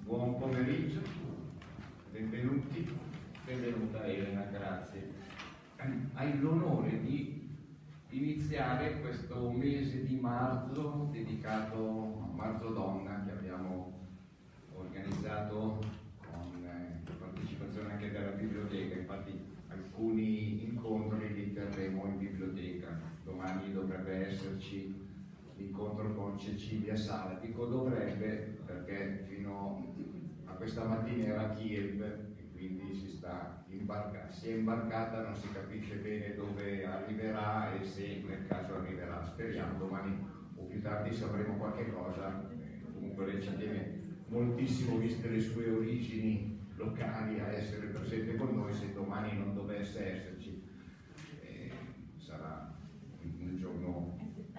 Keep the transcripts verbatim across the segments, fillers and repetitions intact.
Buon pomeriggio, benvenuti, benvenuta Elena, grazie. Hai l'onore di iniziare questo mese di marzo dedicato a Marzo Donna che abbiamo organizzato con eh, la partecipazione anche della biblioteca. Infatti alcuni incontri li terremo in biblioteca. Domani dovrebbe esserci l'incontro con Cecilia Sala. Dico dovrebbe perché fino a questa mattina era a Kiev e quindi si sta imbarcando, si è imbarcata, non si capisce bene dove arriverà e se nel caso arriverà. Speriamo domani o più tardi sapremo qualche cosa. Comunque lei ci tiene moltissimo, viste le sue origini locali, a essere presente con noi. Se domani non dovesse esserci eh, sarà un giorno.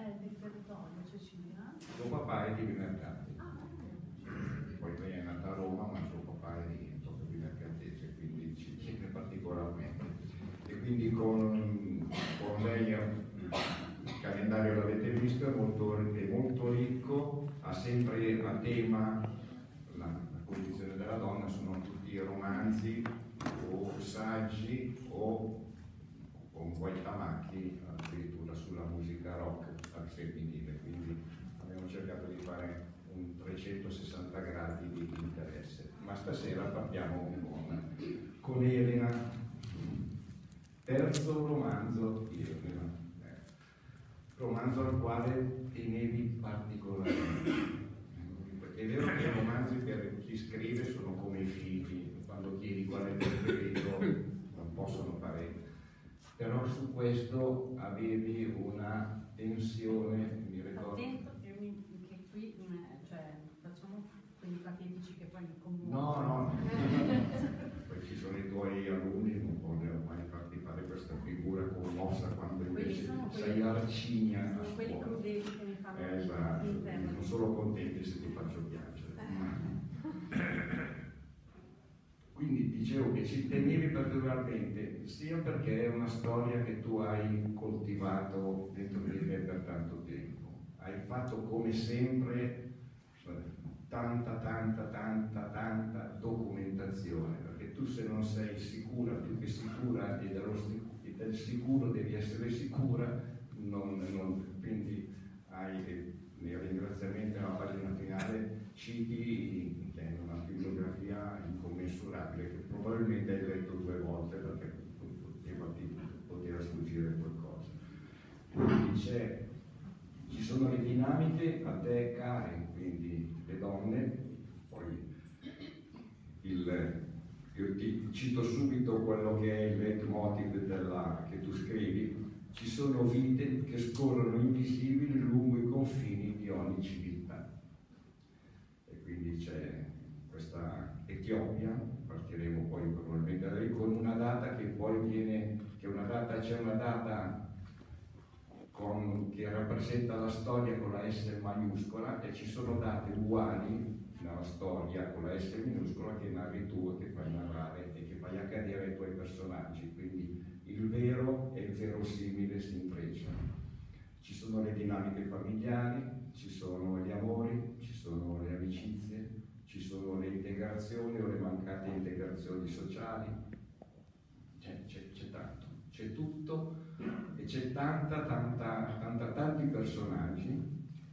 Suo papà è di Vimercate, poi lei è nata a Roma, ma suo papà è di Vimercatese, quindi ci tiene particolarmente. E quindi con, con lei il calendario l'avete visto, è molto, è molto ricco, ha sempre a tema la, la condizione della donna, sono tutti romanzi o saggi o con Guaitamacchi addirittura sulla musica rock al femminile, quindi abbiamo cercato di fare un trecentosessanta gradi di interesse. Ma stasera partiamo con, con Elena, terzo romanzo di Elena, eh, romanzo al quale tenevi particolarmente. È vero che i romanzi per chi scrive sono come i figli, quando chiedi qual è il preferito non possono fare, però su questo avevi una tensione, mi ricordo. Attento che qui cioè, facciamo quelli patetici che poi mi commuovono. No, no, poi ci sono i tuoi alunni, non voglio mai farti fare questa figura commossa quando invece sei arcigna. Sono quelli crudeli che mi fanno eh, esatto, l'interno. non sono contenti se ti faccio piangere. Quindi dicevo che ci tenevi particolarmente, sia perché è una storia che tu hai coltivato dentro di te per tanto tempo. Hai fatto come sempre tanta, tanta, tanta, tanta documentazione, perché tu se non sei sicura, più che sicura, e dello, del sicuro devi essere sicura, non, non, quindi hai, nei ringraziamenti alla pagina finale, citi una bibliografia incommensurabile che probabilmente hai letto due volte perché poteva, poteva sfuggire qualcosa. Quindi c'è, ci sono le dinamiche a te care, quindi le donne, poi il, io ti cito subito quello che è il leitmotiv della, che tu scrivi: ci sono vite che scorrono invisibili lungo i confini di ogni civiltà. E quindi c'è questa Etiopia, partiremo poi probabilmente da lì, con una data che poi viene, che una data, c'è una data con, che rappresenta la storia con la S maiuscola, e ci sono date uguali nella storia con la S minuscola che narri tu e che fai narrare e che fai accadere ai tuoi personaggi, quindi il vero e il verosimile si intrecciano. Ci sono le dinamiche familiari, ci sono gli amori, ci sono le amicizie, ci sono le integrazioni o le mancate integrazioni sociali, c'è, c'è, c'è tanto, c'è tutto e c'è tanta, tanta, tanta, tanti personaggi.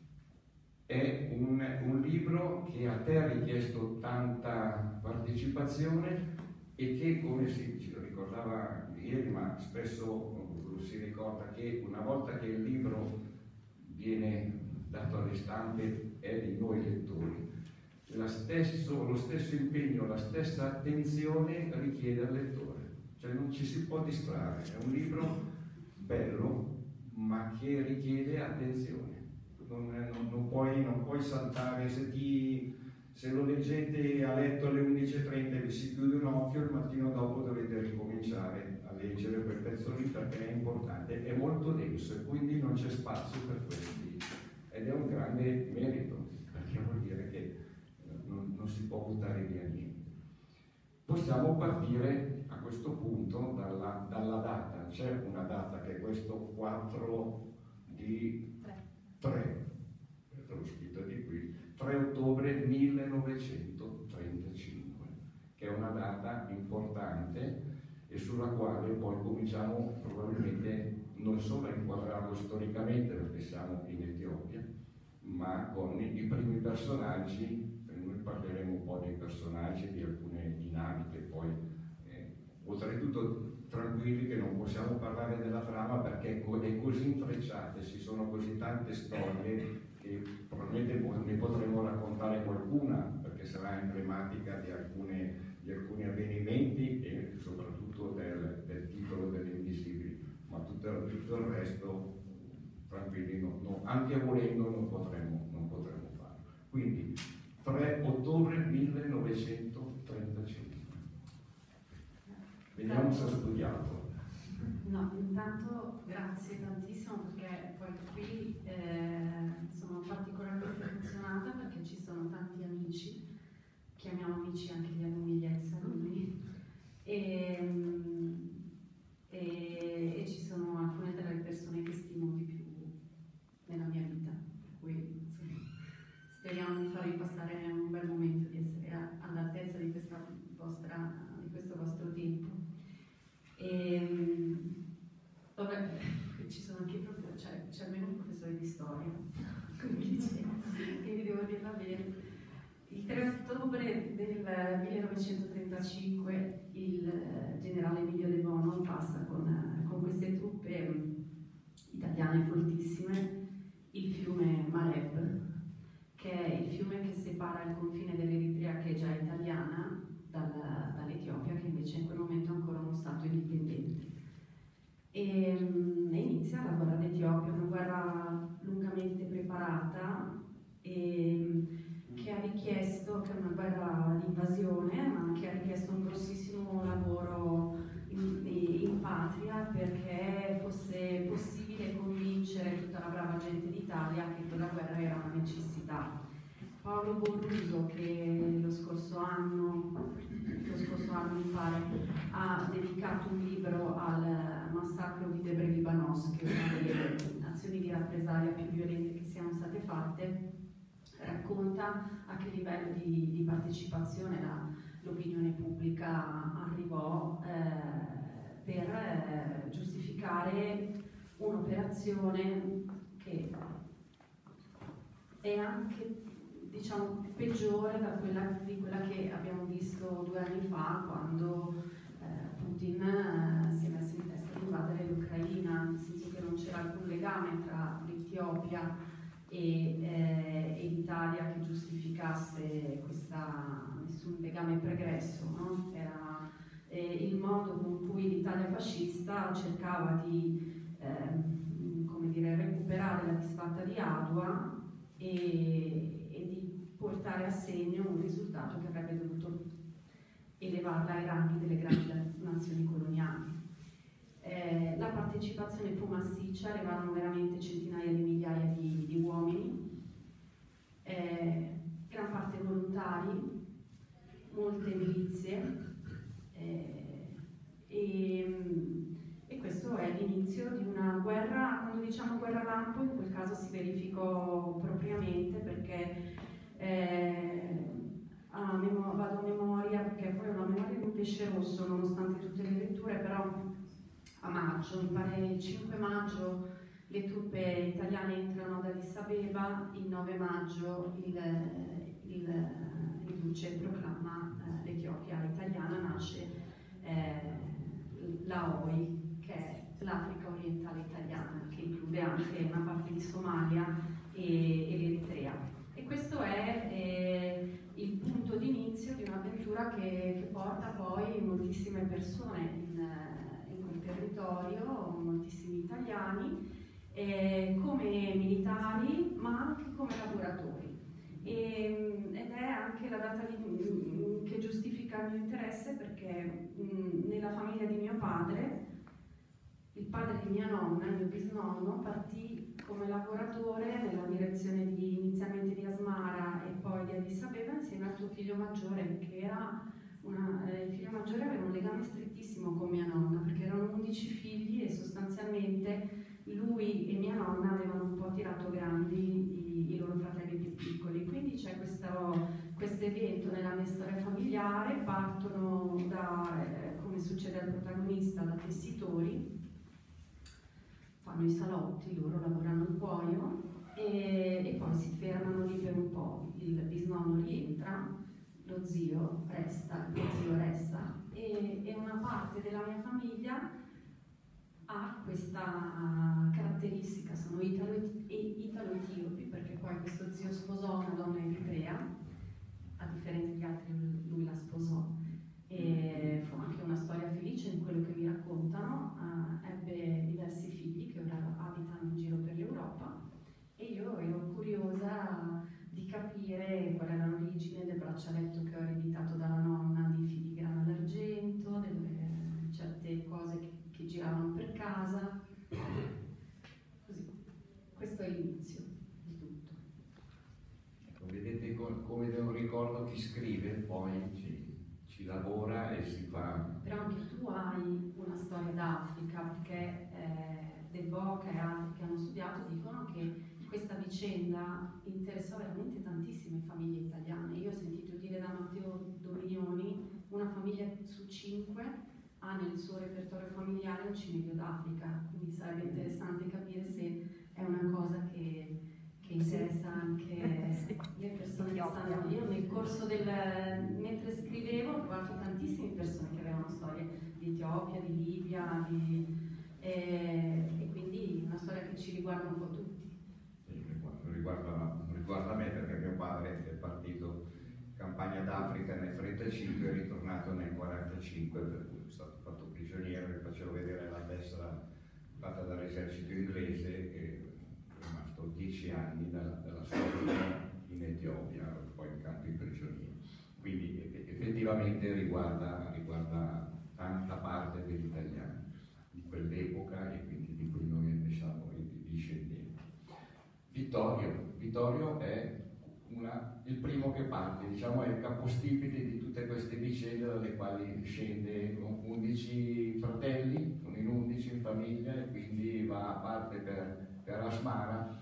È un, un libro che a te ha richiesto tanta partecipazione e che, come si ci ricordava ieri, ma spesso lo si ricorda, che una volta che il libro viene dato alle stampe è di noi lettori. La stesso, lo stesso impegno, la stessa attenzione richiede al lettore, cioè non ci si può distrarre. È un libro bello ma che richiede attenzione, non, non, non, puoi, non puoi saltare. Se, ti, se lo leggete a letto alle undici e trenta e vi si chiude un occhio, il mattino dopo dovete ricominciare a leggere per pezzoni perché è importante, è molto denso e quindi non c'è spazio per questi, ed è un grande merito perché vuol dire che non, non si può buttare via niente. Possiamo partire a questo punto dalla, dalla data. C'è una data che è questo quattro di tre, l'ho scritto di qui, tre ottobre millenovecentotrentaquattro. che è una data importante e sulla quale poi cominciamo probabilmente non solo a inquadrarlo storicamente, perché siamo in Etiopia, ma con i primi personaggi. Noi parleremo un po' dei personaggi, di alcune dinamiche, poi eh, oltretutto tranquilli che non possiamo parlare della trama perché è così intrecciata, ci sono così tante storie che probabilmente ne potremo raccontare qualcuna, perché sarà emblematica di, alcune, di alcuni avvenimenti e soprattutto del, del titolo delle Invisibili, ma tutto, tutto il resto tranquilli, no, no, anche volendo non potremo, non potremo farlo. Quindi tre ottobre millenovecentotrentacinque. Vediamo se ho studiato. No, intanto grazie tantissimo, perché poi qui eh, sono particolarmente emozionata perché ci sono tanti amici, chiamiamo amici anche gli Anumigliezza, quindi, e, e, e ci sono alcune delle persone che stimo di più nella mia vita, per cui insomma, speriamo di farvi passare un bel momento, di essere all'altezza di, questa vostra, di questo vostro tempo. E, vabbè, ci sono anche proprio, cioè, c'è almeno un professore di storia, quindi, quindi devo dirla bene. Il tre ottobre del millenovecentotrentacinque il generale Emilio De Bono passa con, con queste truppe italiane foltissime il fiume Mareb, che è il fiume che separa il confine dell'Eritrea, che è già italiana, dal, dall'Etiopia, che invece in quel momento è ancora uno stato indipendente. E, e inizia la guerra d'Etiopia, una guerra lungamente preparata e che ha richiesto, che è una guerra di invasione, ma che ha richiesto un grossissimo lavoro in, in patria perché fosse possibile convincere tutta la brava gente d'Italia che quella guerra era una necessità. Paolo Borruso, che lo scorso anno, lo scorso anno mi pare, ha dedicato un libro al massacro di Debre Libanos, che è una delle azioni di rappresaglia più violente che siano state fatte, racconta a che livello di, di partecipazione la, l'opinione pubblica arrivò eh, per eh, giustificare un'operazione che è anche, diciamo, peggiore da quella, di quella che abbiamo visto due anni fa, quando eh, Putin eh, si è messo in testa di invadere l'Ucraina, nel senso che non c'era alcun legame tra l'Etiopia e, eh, e l'Italia che giustificasse questa, nessun legame pregresso, no? Era eh, il modo con cui l'Italia fascista cercava di eh, come dire, recuperare la disfatta di Adua e, e di portare a segno un risultato che avrebbe dovuto elevarla ai ranghi delle grandi nazioni coloniali. Eh, la partecipazione fu massiccia, arrivarono veramente centinaia di migliaia di, di uomini, eh, gran parte volontari, molte milizie, eh, e, e questo è l'inizio di una guerra. Quando diciamo guerra lampo, in quel caso si verificò propriamente, perché eh, a memo- vado a memoria, perché poi ho una memoria di un pesce rosso nonostante tutte le letture, però a maggio, mi pare il cinque maggio, le truppe italiane entrano ad Addis Abeba, il nove maggio il, il, il duce proclama eh, l'Etiopia italiana, nasce eh, l'A O I, che è l'Africa orientale italiana, che include anche una parte di Somalia e, e l'Eritrea. E questo è eh, il punto d'inizio di un'avventura che, che porta poi moltissime persone in, in quel territorio, moltissimi italiani, eh, come militari ma anche come lavoratori. E, ed è anche la data di, che giustifica il mio interesse, perché mh, nella famiglia di mio padre, il padre di mia nonna, il mio bisnonno, partì come lavoratore nella direzione di, inizialmente di Asmara e poi di Addis Abeba insieme al suo figlio maggiore, che era una, eh, il figlio maggiore aveva un legame strettissimo con mia nonna, perché erano undici figli e sostanzialmente lui e mia nonna avevano un po' tirato grandi i, i loro fratelli più piccoli. Quindi c'è questo, questo evento nella mia storia familiare familiare, partono da, eh, come succede al protagonista, da tessitori, fanno i salotti, loro lavorano il cuoio e, e poi si fermano lì per un po'. Il bisnonno rientra, lo zio resta, lo zio resta e, e una parte della mia famiglia ha questa caratteristica, sono italo- italo-etiopi, perché poi questo zio sposò una donna eritrea, a differenza degli altri lui la sposò, e fu anche una storia felice in quello che mi raccontano. Uh, ebbe diversi figli che ora abitano in giro per l'Europa e io ero curiosa di capire qual era l'origine del braccialetto che ho ereditato dalla nonna di filigrana d'argento, delle certe cose che, che giravano per casa, così. Questo è l'inizio di tutto. Ecco, vedete come da un ricordo chi scrive poi ci, ci lavora e si fa. Però anche tu hai una storia d'Africa, perché eh, De Boca e altri che hanno studiato dicono che questa vicenda interessò veramente tantissime famiglie italiane. Io ho sentito dire da Matteo Dominioni, una famiglia su cinque ha nel suo repertorio familiare un cimelio d'Africa, quindi sarebbe interessante capire se è una cosa che, che interessa anche le persone che stanno lì. Io nel corso del, mentre scrivevo, ho trovato tantissime persone che avevano storie di Etiopia, di Libia, di, e, e quindi una storia che ci riguarda un po' tutti. Riguarda, riguarda me, perché mio padre è partito in campagna d'Africa nel trentacinque, è ritornato nel quarantacinque, per cui è stato fatto prigioniero. Vi facevo vedere la tessera fatta dall'esercito inglese, e è rimasto dieci anni dalla, dalla sua vita in Etiopia, poi in campi prigionieri. Quindi effettivamente riguarda, riguarda tanta parte degli italiani di quell'epoca e quindi di cui noi ne siamo i discendenti. Vittorio, Vittorio è una, il primo che parte, diciamo, è il capostipite di tutte queste vicende dalle quali scende undici fratelli, sono in undici in famiglia, e quindi va a parte per, per Asmara.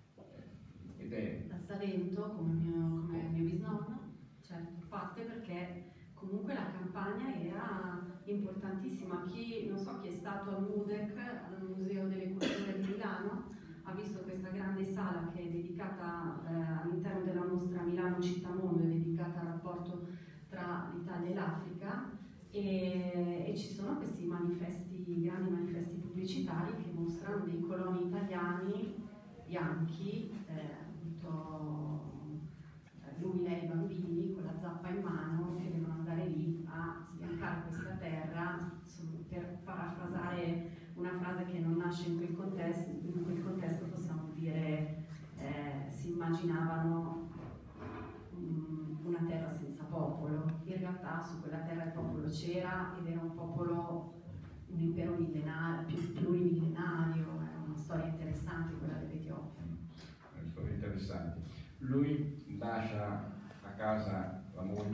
Ed è... Da Salento, come mio, come mio bisnonno, certo, parte perché comunque la campagna era importantissima. Chi, non so chi è stato al MUDEC, al Museo delle Culture di Milano, ha visto questa grande sala che è dedicata eh, all'interno della mostra Milano Città Mondo, è dedicata al rapporto tra l'Italia e l'Africa, e, e ci sono questi manifesti, grandi manifesti pubblicitari che mostrano dei coloni italiani bianchi, eh, appunto, lui, lei, bambini con la zappa in mano, che devono andare lì a sbiancare questa terra. Insomma, per parafrasare una frase che non nasce in quel contesto, in quel contesto possiamo dire eh, si immaginavano um, una terra senza popolo. In realtà su quella terra il popolo c'era ed era un popolo, un impero millenario, più plurimillenario. È una storia interessante quella dell'Etiopia. Una storia interessante. Lui lascia a casa la moglie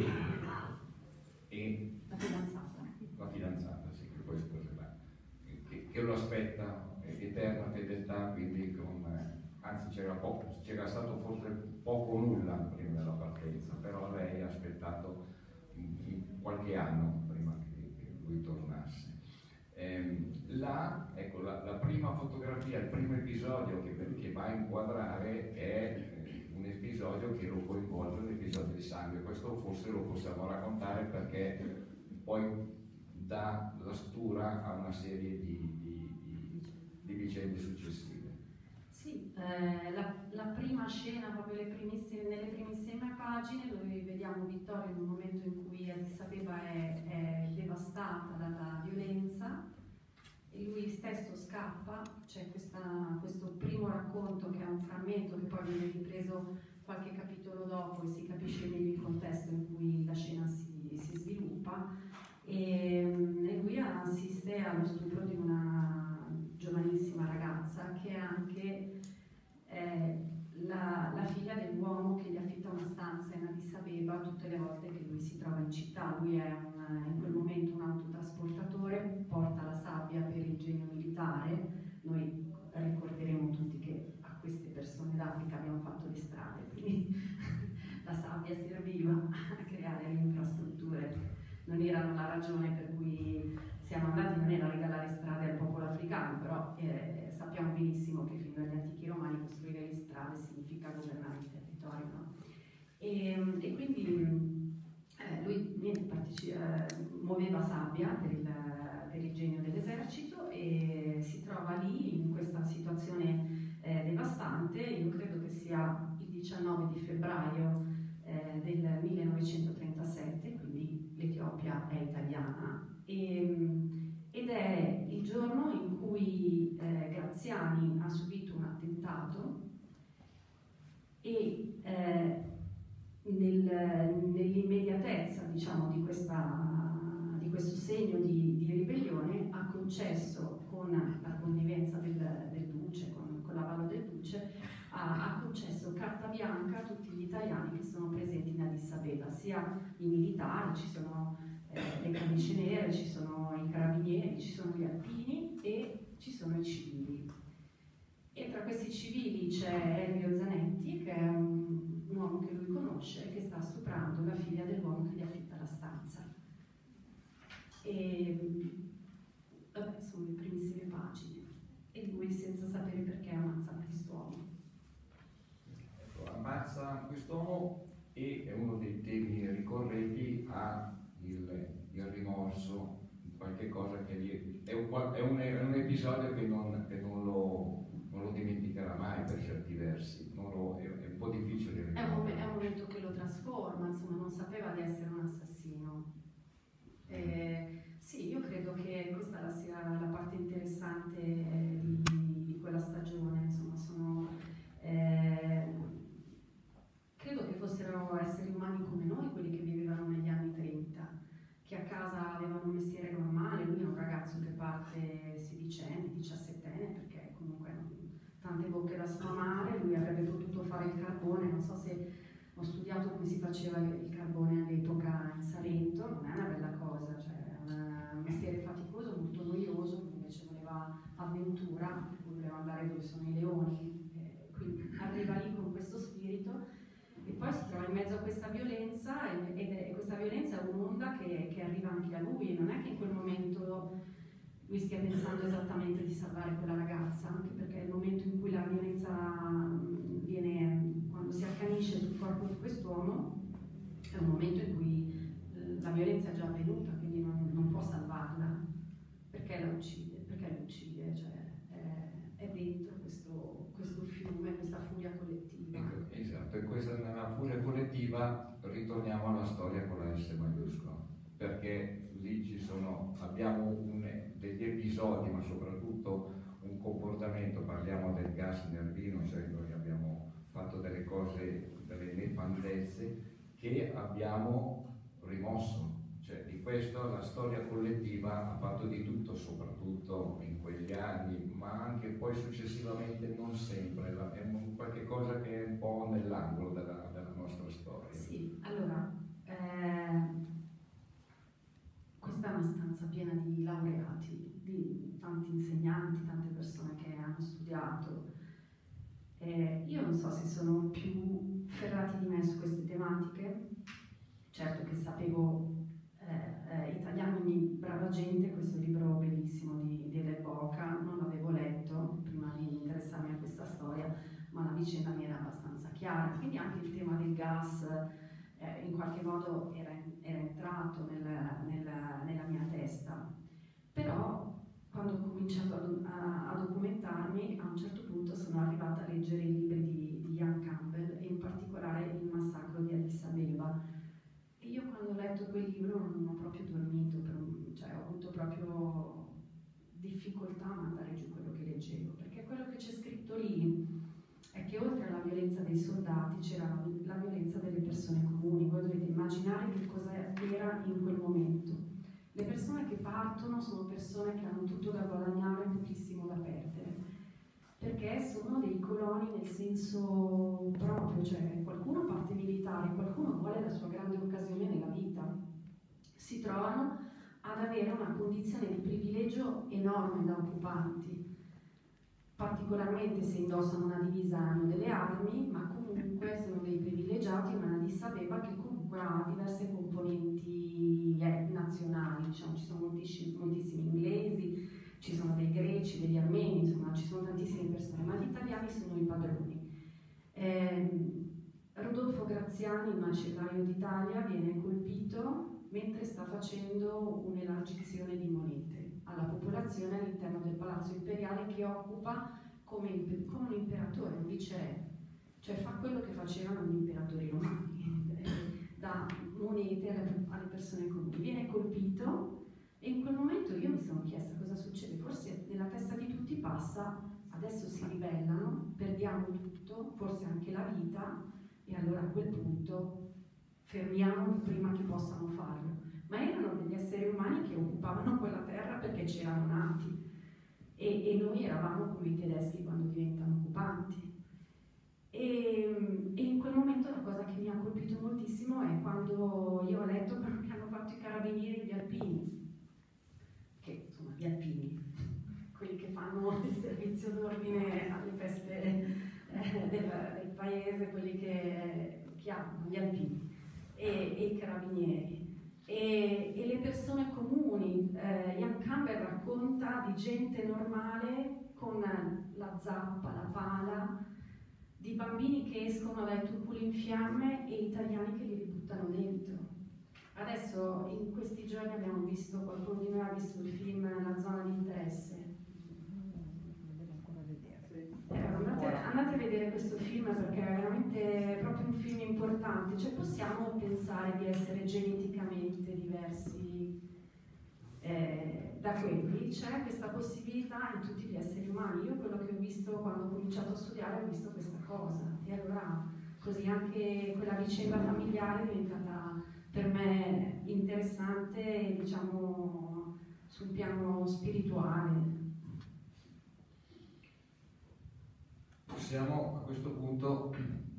e la fidanzata, la fidanzata, sì, che poi sposerà, che, che lo aspetta, eterna fedeltà, quindi con, anzi c'era poco, c'era stato forse poco o nulla prima della partenza, però lei ha aspettato qualche anno prima che, che lui tornasse. Ehm, là, ecco, la, la prima fotografia, il primo episodio che, che va a inquadrare è un episodio che lo coinvolge, un episodio di sangue. Questo forse lo possiamo raccontare perché poi dà la stura a una serie di, di, di, di vicende successive. Sì, eh, la, la prima scena, proprio le primissime, nelle primissime pagine, dove vediamo Vittorio in un momento in cui Addis Abeba è, è devastata dalla violenza e lui stesso scappa. C'è questa, questo primo racconto che è un frammento che poi viene ripreso qualche capitolo dopo e si capisce meglio il contesto in cui la scena si, si sviluppa, e, e lui assiste allo stupro di una giovanissima ragazza che è anche eh, la, la figlia dell'uomo che gli affitta una stanza in Addis Abeba tutte le volte che lui si trova in città. Lui è un, in quel momento un autotrasportatore, porta la sabbia per il genio militare. Noi ricorderemo tutti che a queste persone d'Africa abbiamo fatto le strade, quindi la sabbia serviva a creare le infrastrutture non erano la ragione per cui siamo andati, non era regalare strade al popolo africano, però eh, sappiamo benissimo che fin dagli antichi romani costruire le strade significa governare il territorio, no? E, e quindi eh, lui niente, partici- eh, muoveva sabbia per il, per il genio dell'esercito e si trova lì in questa situazione eh, devastante. Io credo che sia il diciannove di febbraio eh, del millenovecentotrentasette, quindi l'Etiopia è italiana, e, ed è il giorno in cui eh, Graziani ha subito un attentato e eh, nel, nell'immediatezza, diciamo, di, questa, di questo segno di, di ribellione ha concesso, con la connivenza del, del duce, con, con l'avallo del duce, ha, ha concesso carta bianca a tutti gli italiani che sono presenti in Addis Abeba, sia i militari, ci sono eh, le camicie nere, ci sono i carabinieri, ci sono gli alpini e ci sono i civili. E tra questi civili c'è Elvio Zanetti, che è un, un uomo che lui conosce e che sta stuprando la figlia dell'uomo che gli affitta la stanza. E vabbè, sono le primissime pagine. E lui, senza sapere perché, ammazza quest'uomo. Ecco, ammazza quest'uomo e è uno dei temi ricorrenti ha il, il rimorso, qualche cosa che gli, è, un, è, un, è un episodio che non, che non lo non lo dimenticherà mai per certi versi, non lo, è, è un po' difficile è un, è un momento che lo trasforma, insomma, non sapeva di essere un assassino. Eh, sì, io credo che questa sia la parte interessante di, di quella stagione, insomma, sono, eh, credo che fossero esseri umani come noi, quelli che vivevano negli anni trenta, che a casa avevano un mestiere normale. Lui è un ragazzo che parte sedicenne, diciassettenne, perché comunque non, tante bocche da sfamare. Lui avrebbe potuto fare il carbone, non so se ho studiato come si faceva il carbone all'epoca in Salento, non è una bella cosa, cioè è un mestiere faticoso, molto noioso, lui invece voleva avventura, voleva andare dove sono i leoni, e quindi arriva lì con questo spirito e poi si trova in mezzo a questa violenza ed è, questa violenza è un'onda che, che arriva anche a lui, non è che in quel momento lui stia pensando esattamente di salvare quella ragazza, anche perché il momento in cui la violenza viene, quando si accanisce sul corpo di quest'uomo, è un momento in cui eh, la violenza è già avvenuta, quindi non, non può salvarla. Perché la uccide? Perché la uccide? Cioè, è, è dentro questo, questo fiume, questa furia collettiva. Ecco, esatto, e questa nella furia collettiva ritorniamo alla storia con la S maiuscola, perché lì ci sono, abbiamo un, degli episodi, ma soprattutto un comportamento, parliamo del gas nervino, cioè noi abbiamo fatto delle cose, delle nefandezze che abbiamo rimosso, cioè di questo la storia collettiva ha fatto di tutto, soprattutto in quegli anni, ma anche poi successivamente, non sempre, è un qualche cosa che è un po' nell'angolo della, della nostra storia. Sì, allora, eh, questa è una stanza piena di laureati, di tanti insegnanti, tante persone che hanno studiato. Eh, io non so se sono più ferrati di me su queste tematiche, certo che sapevo eh, eh, Italiano ogni brava gente, questo libro bellissimo di, di Del Boca, non l'avevo letto prima di interessarmi a questa storia, ma la vicenda mi era abbastanza chiara, quindi anche il tema del gas eh, in qualche modo era, era entrato nel, nel, nella mia testa, però quando ho cominciato a, a, a documentarmi, a un certo punto sono arrivata a leggere i libri di, di Ian Campbell e in particolare Il massacro di Addis Abeba. E io quando ho letto quel libro non ho proprio dormito, per un, cioè ho avuto proprio difficoltà a mandare giù quello che leggevo, perché quello che c'è scritto lì è che oltre alla violenza dei soldati c'era la violenza delle persone comuni. Voi dovete immaginare che cosa era in quel momento. Le persone che partono sono persone che hanno tutto da guadagnare e pochissimo da perdere, perché sono dei coloni nel senso proprio, cioè qualcuno parte militare, qualcuno vuole la sua grande occasione nella vita. Si trovano ad avere una condizione di privilegio enorme da occupanti, particolarmente se indossano una divisa hanno delle armi, ma comunque sono dei privilegiati, una Addis Abeba che comunque ha diverse componenti diciamo, ci sono moltissimi, moltissimi inglesi, ci sono dei greci, degli armeni, insomma ci sono tantissime persone, ma gli italiani sono i padroni. Eh, Rodolfo Graziani, il macellaio d'Italia, viene colpito mentre sta facendo un'elargizione di monete alla popolazione all'interno del Palazzo Imperiale, che occupa come, come un imperatore, un viceré, cioè fa quello che facevano gli imperatori romani, dà monete alle, alle persone comuni. Viene colpito e in quel momento io mi sono chiesta cosa succede, forse nella testa di tutti passa: adesso si ribellano, perdiamo tutto, forse anche la vita, e allora a quel punto fermiamoli prima che possano farlo. Ma erano degli esseri umani che occupavano quella terra perché c'erano nati, e, e noi eravamo come i tedeschi quando diventano occupanti. E, e in quel momento la cosa che mi ha colpito moltissimo è quando io ho letto quello che hanno fatto i carabinieri e gli alpini, che insomma gli alpini, quelli che fanno il servizio d'ordine alle feste eh, del, del paese, quelli che chiamano gli alpini e, e i carabinieri e, e le persone comuni. eh, Ian Campbell racconta di gente normale con la zappa, la pala, di bambini che escono dai tubuli in fiamme e italiani che li ributtano dentro. Adesso in questi giorni abbiamo visto, qualcuno di noi ha visto il film La zona di interesse. Eh, andate, andate a vedere questo film perché è veramente proprio un film importante. Cioè possiamo pensare di essere geneticamente diversi eh, da quelli? C'è questa possibilità in tutti gli esseri umani. Io quello che ho visto quando ho cominciato a studiare, ho visto questa cosa, e allora così anche quella vicenda familiare è diventata per me interessante, diciamo, sul piano spirituale. Possiamo a questo punto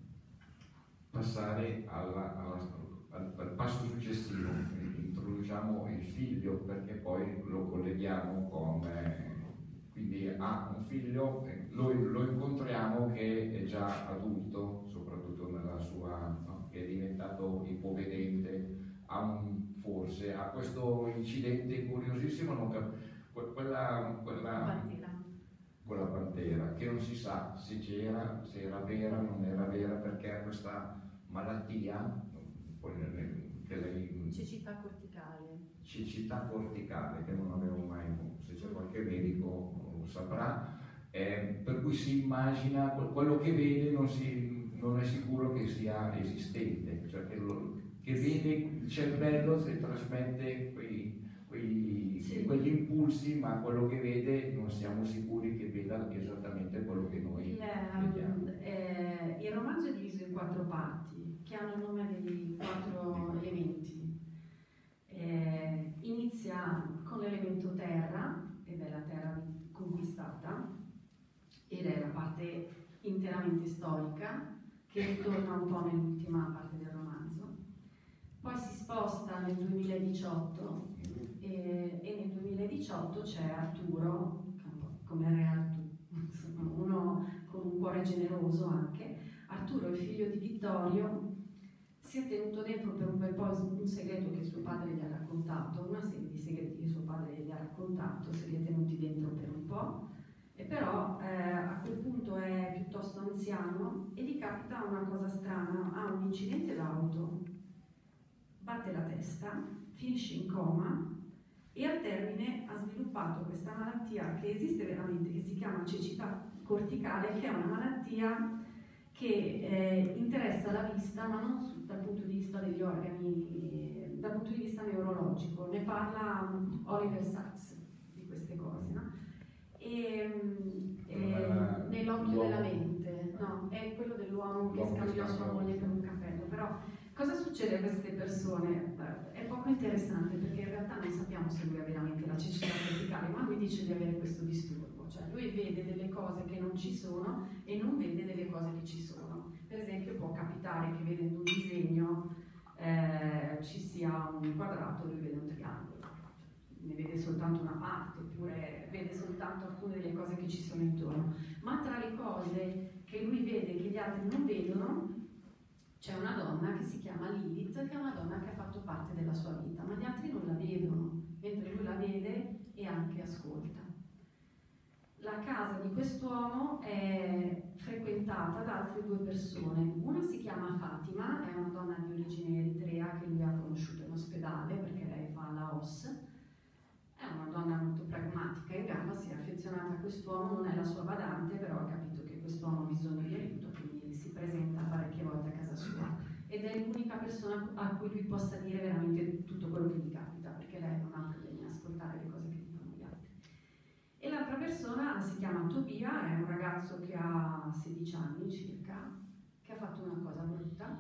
passare alla, alla, al, al passo successivo. Introduciamo il figlio perché poi lo colleghiamo con eh, quindi ha un figlio, eh, lo, lo incontriamo che è già adulto, soprattutto nella sua, no? Che è diventato ipovedente, ha un, forse ha questo incidente curiosissimo, non cap- quella, quella con la pantera, che non si sa se c'era, se era vera o non era vera, perché ha questa malattia, che lei... cecità corticale. Cecità corticale, che non avevo mai, se c'è qualche medico lo saprà, eh, per cui si immagina, quello che vede non, si, non è sicuro che sia esistente, cioè che, lo, che vede il cervello se trasmette quei... Quegli, sì. quegli impulsi, ma quello che vede non siamo sicuri che veda esattamente quello che noi il, vediamo. Eh, il romanzo è diviso in quattro parti che hanno il nome dei quattro elementi. Eh, inizia con l'elemento terra, ed è la terra conquistata, ed è la parte interamente storica che ritorna un po' nell'ultima parte del romanzo. Poi si sposta nel duemiladiciotto e, e nel duemiladiciotto c'è Arturo, come re Arturo, uno con un cuore generoso anche. Arturo, il figlio di Vittorio, si è tenuto dentro per un bel po' un segreto che suo padre gli ha raccontato, una serie di segreti che suo padre gli ha raccontato, se li è tenuti dentro per un po', e però eh, a quel punto è piuttosto anziano e gli capita una cosa strana: ha un incidente d'auto, batte la testa, finisce in coma e al termine ha sviluppato questa malattia che esiste veramente, che si chiama cecità corticale, che è una malattia che eh, interessa la vista, ma non su, dal punto di vista degli organi, eh, dal punto di vista neurologico. Ne parla um, Oliver Sacks di queste cose, no? E, e, nell'occhio della mente, no? È quello dell'uomo che scambiò sua moglie per un cappello. Però cosa succede a queste persone? È poco interessante, perché in realtà non sappiamo se lui ha veramente la cecità corticale, ma lui dice di avere questo disturbo, cioè lui vede delle cose che non ci sono e non vede delle cose che ci sono. Per esempio può capitare che vedendo un disegno eh, ci sia un quadrato, lui vede un triangolo, ne vede soltanto una parte, oppure vede soltanto alcune delle cose che ci sono intorno. Ma tra le cose che lui vede e che gli altri non vedono, c'è una donna che si chiama Lilith, che è una donna che ha fatto parte della sua vita, ma gli altri non la vedono, mentre ascolta. La casa di quest'uomo è frequentata da altre due persone. Una si chiama Fatima, è una donna di origine eritrea che lui ha conosciuto in ospedale perché lei fa la O S. È una donna molto pragmatica in gamba, si è affezionata a quest'uomo, non è la sua badante, però ha capito che quest'uomo ha bisogno di aiuto, quindi si presenta parecchie volte a casa sua. Ed è l'unica persona a cui lui possa dire veramente tutto quello che gli capita, perché lei non ha problemi a ascoltare le cose che dicono gli altri. E l'altra persona si chiama Tobia, è un ragazzo che ha sedici anni circa, che ha fatto una cosa brutta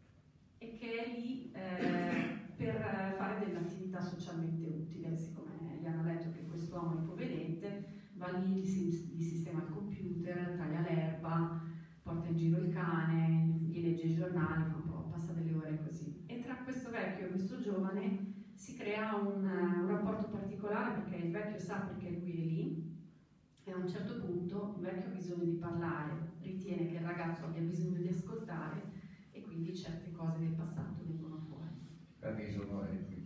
e che è lì eh, per fare delle attività socialmente utili. Siccome gli hanno detto che quest'uomo è ipovedente, va lì, gli, gli sistema il computer, taglia l'erba, porta in giro il cane, gli legge i giornali, fa un po', passa delle ore così. E tra questo vecchio e questo giovane si crea un, un rapporto particolare, perché il vecchio sa perché lui è lì e a un certo punto il vecchio ha bisogno di parlare, ritiene che il ragazzo abbia bisogno di ascoltare e quindi certe cose del passato vengono fuori. Perché sono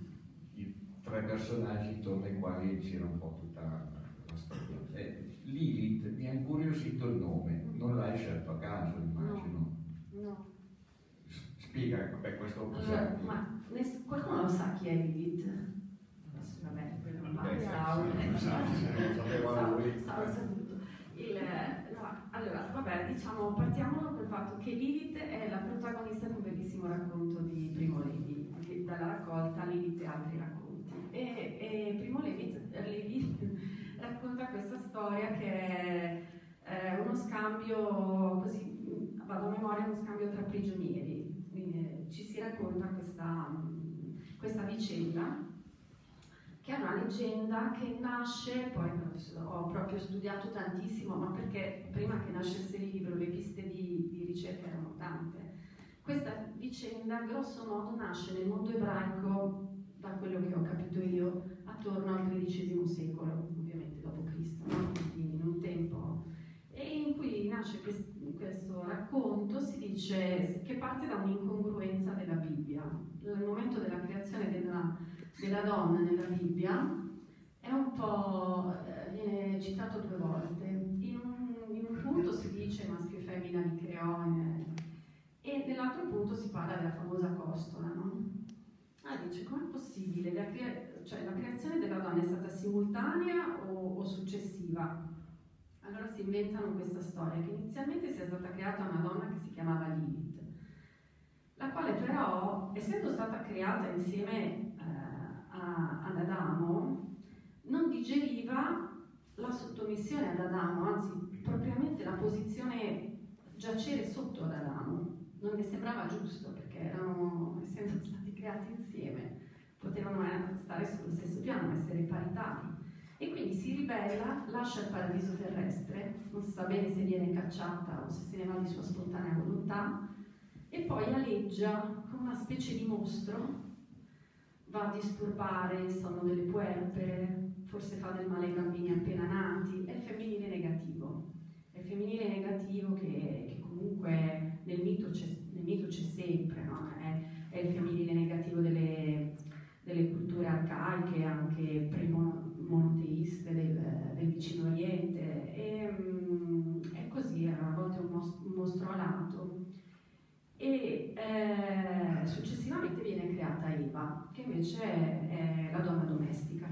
i tre personaggi intorno ai quali gira un po' tutta la storia. Eh, Lilith, mi ha incuriosito il nome, non l'hai scelto a caso, immagino. No, no. Spiega, vabbè, questo Allora, ma ness- qualcuno lo sa chi è Lilith? Vabbè, quello non Beh, Saul. sì, sì, sapeva lui. Saul saputo. Il, no, allora, vabbè, diciamo, partiamo col fatto che Lilith è la protagonista di un bellissimo racconto di Primo Levi, che dalla raccolta Lilith e altri racconti. E, e Primo Levi, Levi racconta questa storia che è eh, uno scambio, così vado a memoria, uno scambio tra prigionieri. Quindi, ci si racconta questa, questa vicenda, che è una leggenda che nasce, poi ho proprio studiato tantissimo, ma perché prima che nascesse il libro le piste di, di ricerca erano tante. Questa vicenda, grosso modo, nasce nel mondo ebraico, da quello che ho capito io, attorno al tredicesimo secolo, ovviamente dopo Cristo, no? Quindi in un tempo, e in cui nasce questo, questo racconto, si dice che parte da un'incongruenza della Bibbia. Il momento della creazione della, della donna nella Bibbia è un po', eh, viene citato due volte. In un, in un punto si dice maschio e femmina li creò, eh, e nell'altro punto si parla della famosa costola, no? Ah, dice, com'è possibile? La, crea- cioè, la creazione della donna è stata simultanea o, o successiva? Allora si inventano questa storia, che inizialmente sia stata creata una donna che si chiamava Lilith, la quale però, essendo stata creata insieme eh, a, ad Adamo, non digeriva la sottomissione ad Adamo, anzi propriamente la posizione giacere sotto ad Adamo. Non le sembrava giusto, perché erano, essendo stati creati insieme, potevano stare sullo stesso piano, essere paritari. E quindi si ribella, lascia il paradiso terrestre, non si sa bene se viene cacciata o se se ne va di sua spontanea volontà, e poi aleggia come una specie di mostro, va a disturbare il sonno delle puerpere, forse fa del male ai bambini appena nati. È il femminile negativo. È il femminile negativo che, che comunque nel mito c'è, nel mito c'è sempre, no? È, è il femminile negativo delle, delle culture arcaiche, anche pre-monoteiste del, del vicino Oriente. E, um, è così, a volte un, mos- un mostro alato. E eh, successivamente viene creata Eva, che invece è, è la donna domestica.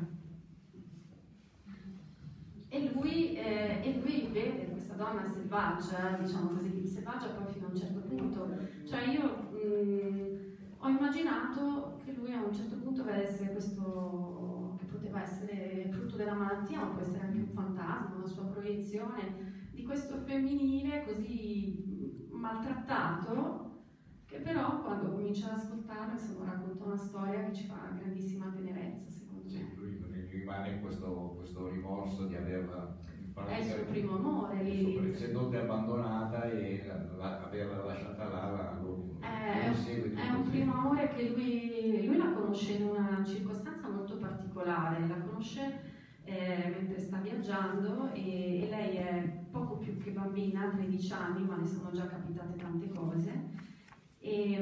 E lui, eh, e lui vede questa donna selvaggia, diciamo così, selvaggia poi fino a un certo punto. Cioè io mh, ho immaginato che lui a un certo punto vedesse questo, che poteva essere frutto della malattia, ma può essere anche un fantasma, una sua proiezione, di questo femminile così maltrattato, che però quando comincia ad ascoltarlo, insomma, racconta una storia che ci fa grandissima tenerezza, secondo sì, me. lui rimane questo, questo rimorso di averla è il suo primo amore lì, essendo abbandonata e la, averla lasciata là lo, è, lo segue è un primo amore che lui, lui la conosce in una circostanza molto particolare, la conosce eh, mentre sta viaggiando e, e lei è poco più che bambina, tredici anni, ma le sono già capitate tante cose. E,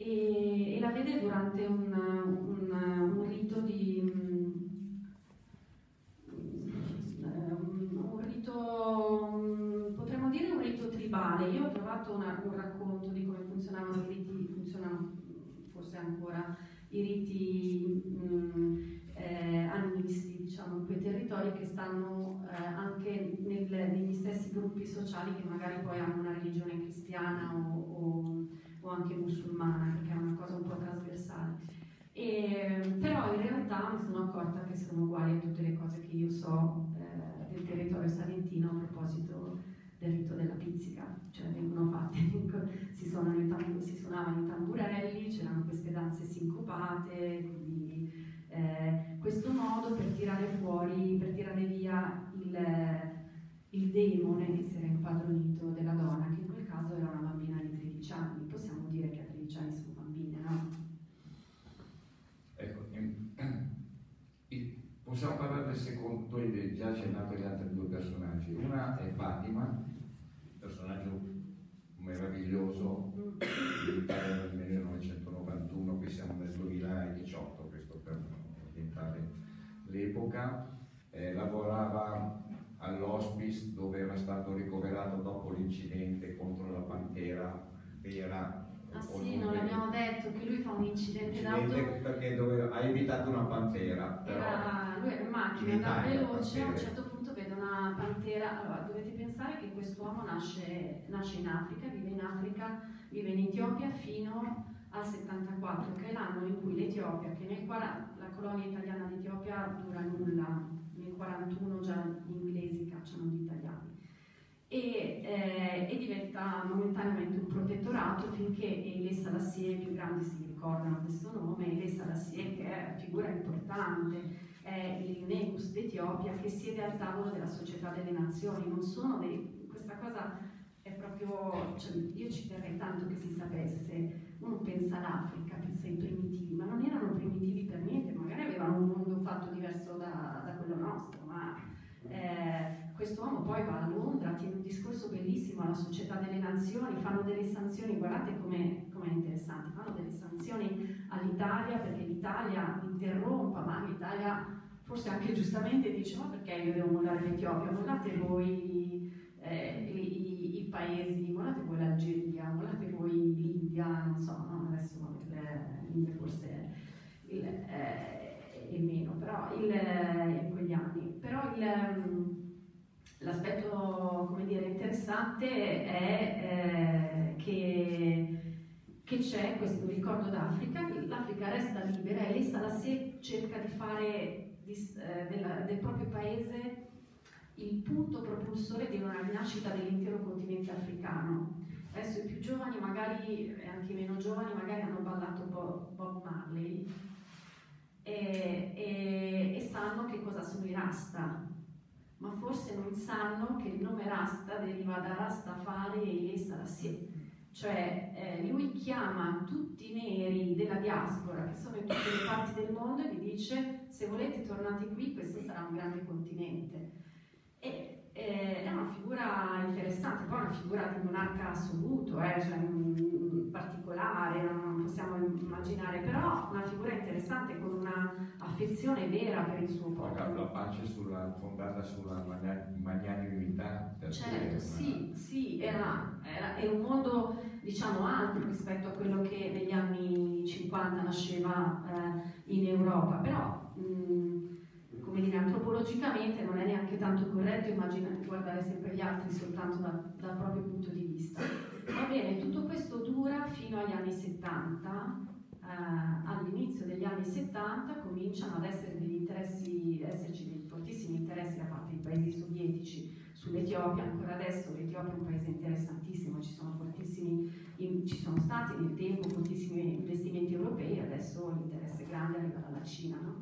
e, e la vede durante un, un, un rito di, ancora i riti mh, eh, animisti, diciamo, in quei territori che stanno eh, anche nel, negli stessi gruppi sociali che magari poi hanno una religione cristiana o, o, o anche musulmana, perché è una cosa un po' trasversale. E, però in realtà mi sono accorta che sono uguali a tutte le cose che io so eh, del territorio salentino a proposito del rito della pizzica, cioè vengono fatti, si, suonano i tambur- si suonavano i tamburelli, c'erano queste danze sincopate, quindi eh, questo modo per tirare fuori, per tirare via il, il demone che si era impadronito della donna, che in quel caso era una bambina di tredici anni. Possiamo dire che a tredici anni sono bambine, no? Ecco, possiamo parlare del secondo, tu hai già accennato gli altri due personaggi. Una è Fatima, personaggio meraviglioso dell'Italia del millenovecentonovantuno, qui siamo nel duemiladiciotto, questo per orientare l'epoca. Eh, lavorava all'hospice dove era stato ricoverato dopo l'incidente contro la pantera vera. Ah sì, non l'abbiamo detto, che lui fa un incidente d'auto perché doveva, ha evitato una pantera. Però era, lui era in macchina, andava veloce, a un certo punto vede una pantera. Allora, dovete pensare che quest'uomo nasce, nasce in Africa, vive in Africa, vive in Etiopia fino al settantaquattro, che è l'anno in cui l'Etiopia, che nel quaranta, la colonia italiana d'Etiopia dura nulla, nel quarantuno già gli inglesi cacciano gli italiani. E, eh, e diventa momentaneamente un protettorato finché Haile Selassie, i più grandi si ricordano questo nome, Haile Selassie, che è una figura importante, è il Negus d'Etiopia, che siede al tavolo della Società delle Nazioni. Non sono dei, questa cosa è proprio, cioè, io ci terrei tanto che si sapesse. Uno pensa all'Africa, pensa ai primitivi, ma non erano primitivi per niente, magari avevano un mondo fatto diverso da, da quello nostro, ma eh, questo uomo poi va a Londra, tiene un discorso bellissimo alla Società delle Nazioni, fanno delle sanzioni, guardate come è interessante, fanno delle sanzioni all'Italia perché l'Italia interrompa, ma l'Italia forse anche giustamente dice: ma perché io devo mollare l'Etiopia? Mollate voi eh, i, i paesi, mollate voi l'Algeria, mollate voi l'India, non so, no? Adesso l'India forse il, eh, è meno, però il, in quegli anni. Però il l'aspetto, come dire, interessante è eh, che, che c'è questo ricordo d'Africa, l'Africa resta libera e Haile Selassie cerca di fare di, eh, della, del proprio paese il punto propulsore di una rinascita dell'intero continente africano. Adesso i più giovani, magari, e anche i meno giovani, magari hanno ballato Bob, Bob Marley e, e, e sanno che cosa sono i Rasta, ma forse non sanno che il nome Rasta deriva da Rastafari e Haile Selassie. Cioè eh, lui chiama tutti i neri della diaspora che sono in tutte le parti del mondo e gli dice: se volete tornate qui, questo sarà un grande continente. E, eh, è una figura interessante, poi è una figura di monarca assoluto, eh, cioè, mh, particolare, non possiamo immaginare, però una figura interessante con una affezione vera per il suo popolo. La pace sulla, fondata sulla magnanimità. Certo, una... sì, sì, era, era, era un mondo, diciamo, altro rispetto a quello che negli anni cinquanta nasceva eh, in Europa, però mh, come dire, antropologicamente non è neanche tanto corretto immaginare, guardare sempre gli altri soltanto da, dal proprio punto di vista. Va bene, tutto questo dura fino agli anni settanta. Uh, all'inizio degli anni settanta cominciano ad essere degli interessi, esserci dei fortissimi interessi da parte dei paesi sovietici sull'Etiopia. Ancora adesso l'Etiopia è un paese interessantissimo, ci sono, fortissimi, in, ci sono stati nel tempo fortissimi investimenti europei, adesso l'interesse grande arriva dalla Cina, no?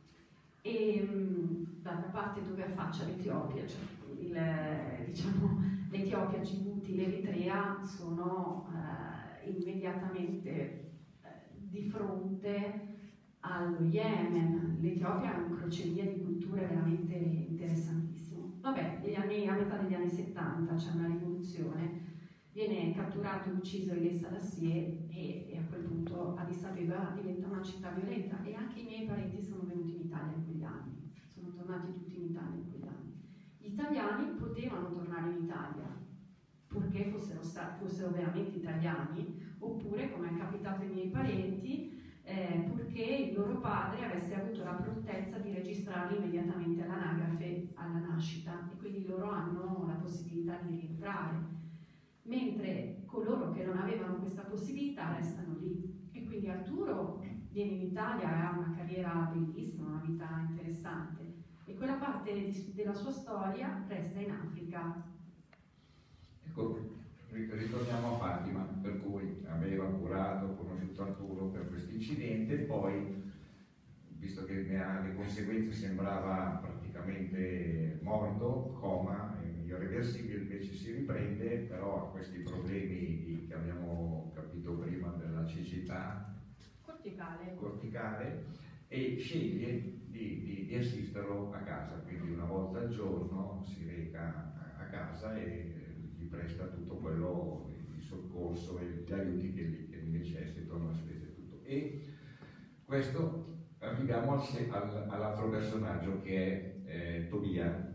E d'altra parte dove affaccia l'Etiopia? Cioè, il, diciamo, l'Etiopia, Gibuti, l'Eritrea sono uh, immediatamente uh, di fronte allo Yemen. L'Etiopia è un crocevia di culture veramente interessantissimo. Vabbè, negli anni, a metà degli anni settanta c'è una rivoluzione, viene catturato e ucciso Haile Selassie e, e a quel punto Addis Abeba diventa una città violenta e anche i miei parenti sono venuti in Italia in quegli anni, sono tornati tutti in Italia in quegli anni. Gli italiani potevano tornare in Italia purché fossero, stati, fossero veramente italiani, oppure, come è capitato ai miei parenti, che il loro padre avesse avuto la prontezza di registrarli immediatamente all'anagrafe alla nascita, e quindi loro hanno la possibilità di rientrare, mentre coloro che non avevano questa possibilità restano lì. E quindi Arturo viene in Italia e ha una carriera bellissima, una vita interessante, e quella parte di, della sua storia resta in Africa. Ecco, ritorniamo a Fatima, per cui aveva curato, conosciuto Arturo per questo incidente, poi, visto che ne ha le conseguenze, sembrava praticamente morto, coma, irreversibile, invece si riprende, però ha questi problemi di, che abbiamo capito prima, della cecità corticale, corticale, e sceglie di, di, di assisterlo a casa, quindi una volta al giorno si reca a, a casa e gli presta tutto quello, il soccorso e gli aiuti che gli, che gli necessitano, la spesa e tutto. E questo, arriviamo al, al, all'altro personaggio che è eh, Tobia.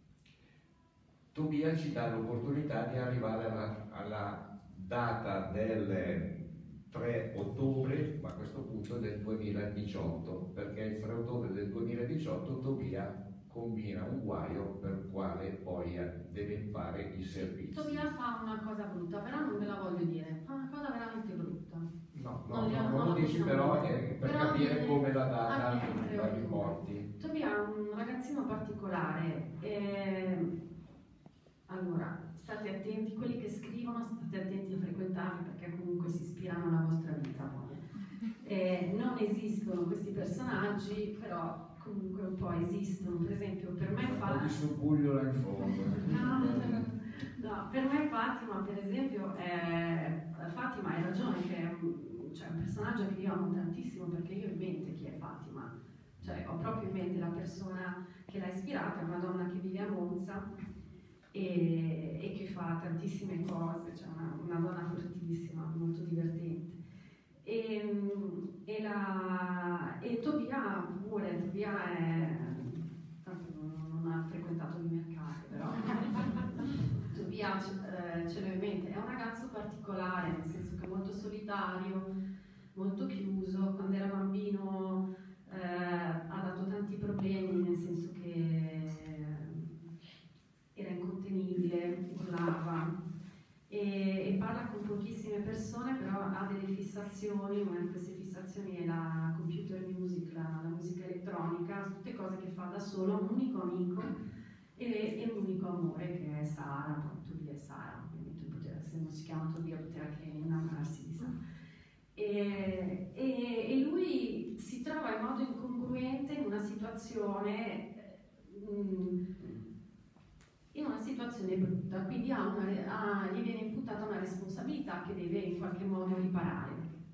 Tobia ci dà l'opportunità di arrivare alla, alla data del tre ottobre, ma a questo punto del duemiladiciotto, perché il tre ottobre del duemiladiciotto Tobia combina un guaio per quale poi deve fare il servizio. Tobia fa una cosa brutta, però non ve la voglio dire, fa una cosa veramente brutta. No, no, non, no, non, non lo dici, però è per però capire viene, come la data va dai morti. Tobia è un ragazzino particolare. E, allora, state attenti, quelli che scrivono, state attenti a frequentarli, perché comunque si ispirano alla vostra vita poi. Eh, non esistono questi personaggi, però comunque un po' esistono. Per esempio, per me Un fa... po' di subbuglio là in fondo. No, no, per me Fatima, per esempio, è... Fatima hai ragione, che è un, cioè, un personaggio che io amo tantissimo, perché io ho in mente chi è Fatima. Cioè, ho proprio in mente la persona che l'ha ispirata, è una donna che vive a Monza e, e che fa tantissime cose, cioè una, una donna fortissima, molto divertente. E, e, la, e Tobia pure, Tobia è, tanto non, non ha frequentato i mercati, però Tobia eh, ce l'ho in mente, è un ragazzo particolare, nel senso che è molto solitario, molto chiuso. Quando era bambino eh, ha dato tanti problemi, nel senso che era incontenibile, urlava e, e parla con pochissime persone, però ha delle fissazioni. Una di queste fissazioni è la computer music, la, la musica elettronica, tutte cose che fa da solo, ha un unico amico e, e un unico amore, che è Sara. Poi Tobia è Sara, quindi tu poteva, se non si chiama Tobia poteva che innamorarsi di Sara. E, e, e lui si trova in modo incongruente in una situazione mh, in una situazione brutta, quindi ha una, ha, gli viene imputata una responsabilità che deve in qualche modo riparare,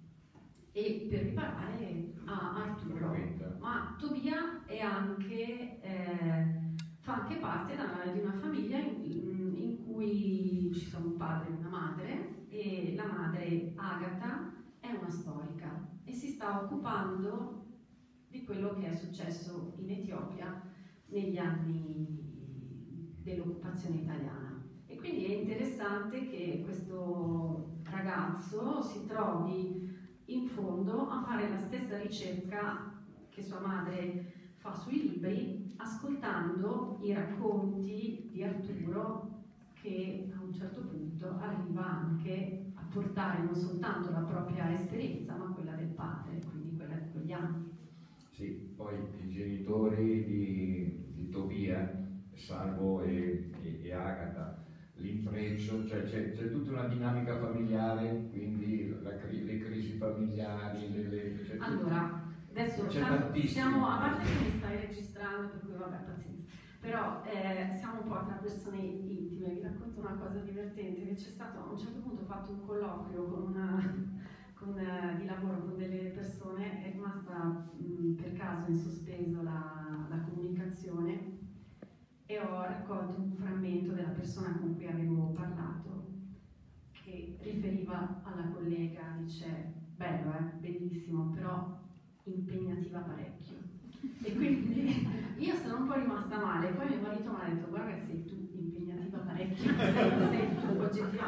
e per riparare a Arturo. Ma Tobia è anche, eh, fa anche parte da, di una famiglia in, in cui ci sono un padre e una madre, e la madre Agata è una storica e si sta occupando di quello che è successo in Etiopia negli anni dell'occupazione italiana. E quindi è interessante che questo ragazzo si trovi in fondo a fare la stessa ricerca che sua madre fa sui libri, ascoltando i racconti di Arturo, che a un certo punto arriva anche a portare non soltanto la propria esperienza, ma quella del padre, quindi quella di quegli anni. Sì, poi i genitori di, di Tobia, Salvo e, e, e Agata, l'intreccio, cioè c'è, c'è tutta una dinamica familiare, quindi la, le crisi familiari, le, le, cioè allora, adesso siamo, a parte che mi stai registrando, per cui vabbè, pazienza, però eh, siamo un po' tra persone intime. Vi racconto una cosa divertente, che c'è stato, a un certo punto ho fatto un colloquio con una, con, eh, di lavoro con delle persone, è rimasta mh, per caso in sospeso la, la comunicazione, e ho raccolto un frammento della persona con cui avevo parlato, che riferiva alla collega, dice: bello, eh, bellissimo, però impegnativa parecchio. E quindi io sono un po' rimasta male. Poi mio marito mi ha detto: guarda che sei tu impegnativa parecchio, sei, sei tu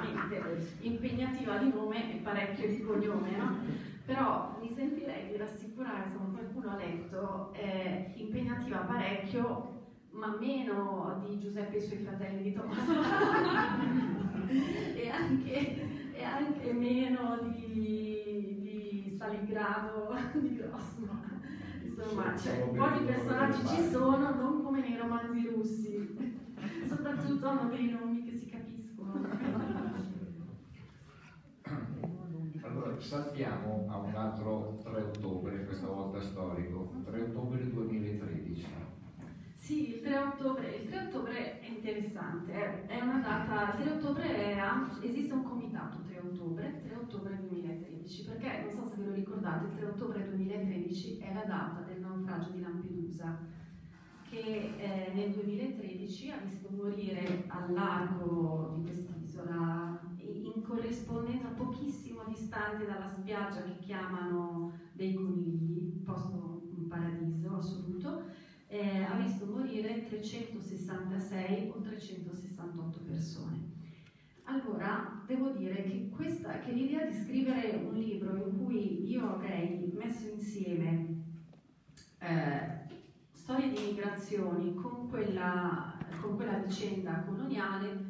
oggettivamente impegnativa di nome e parecchio di cognome, no? Però mi sentirei di rassicurare assicurare, insomma, qualcuno ha letto, è impegnativa parecchio, ma meno di Giuseppe e i suoi fratelli di Tommaso e, anche, e anche meno di, di Stalingrado, di Grossman. Insomma, cioè, un po' di personaggi ci sono, non come nei romanzi russi, soprattutto hanno dei nomi che si capiscono. Allora, saltiamo a un altro tre ottobre, questa volta storico, tre ottobre duemilatredici. Sì, il tre ottobre, il tre ottobre è interessante, è, è una data, il tre ottobre è, esiste un comitato tre ottobre, tre ottobre duemilatredici, perché non so se ve lo ricordate, il tre ottobre duemilatredici è la data del naufragio di Lampedusa, che eh, nel duemilatredici ha visto morire al largo di quest'isola, in corrispondenza pochissimo distante dalla spiaggia che chiamano dei Conigli, posto un paradiso assoluto, eh, ha visto morire trecentosessantasei o trecentosessantotto persone. Allora, devo dire che, questa, che l'idea di scrivere un libro in cui io avrei messo insieme eh, storie di migrazioni con quella, con quella vicenda coloniale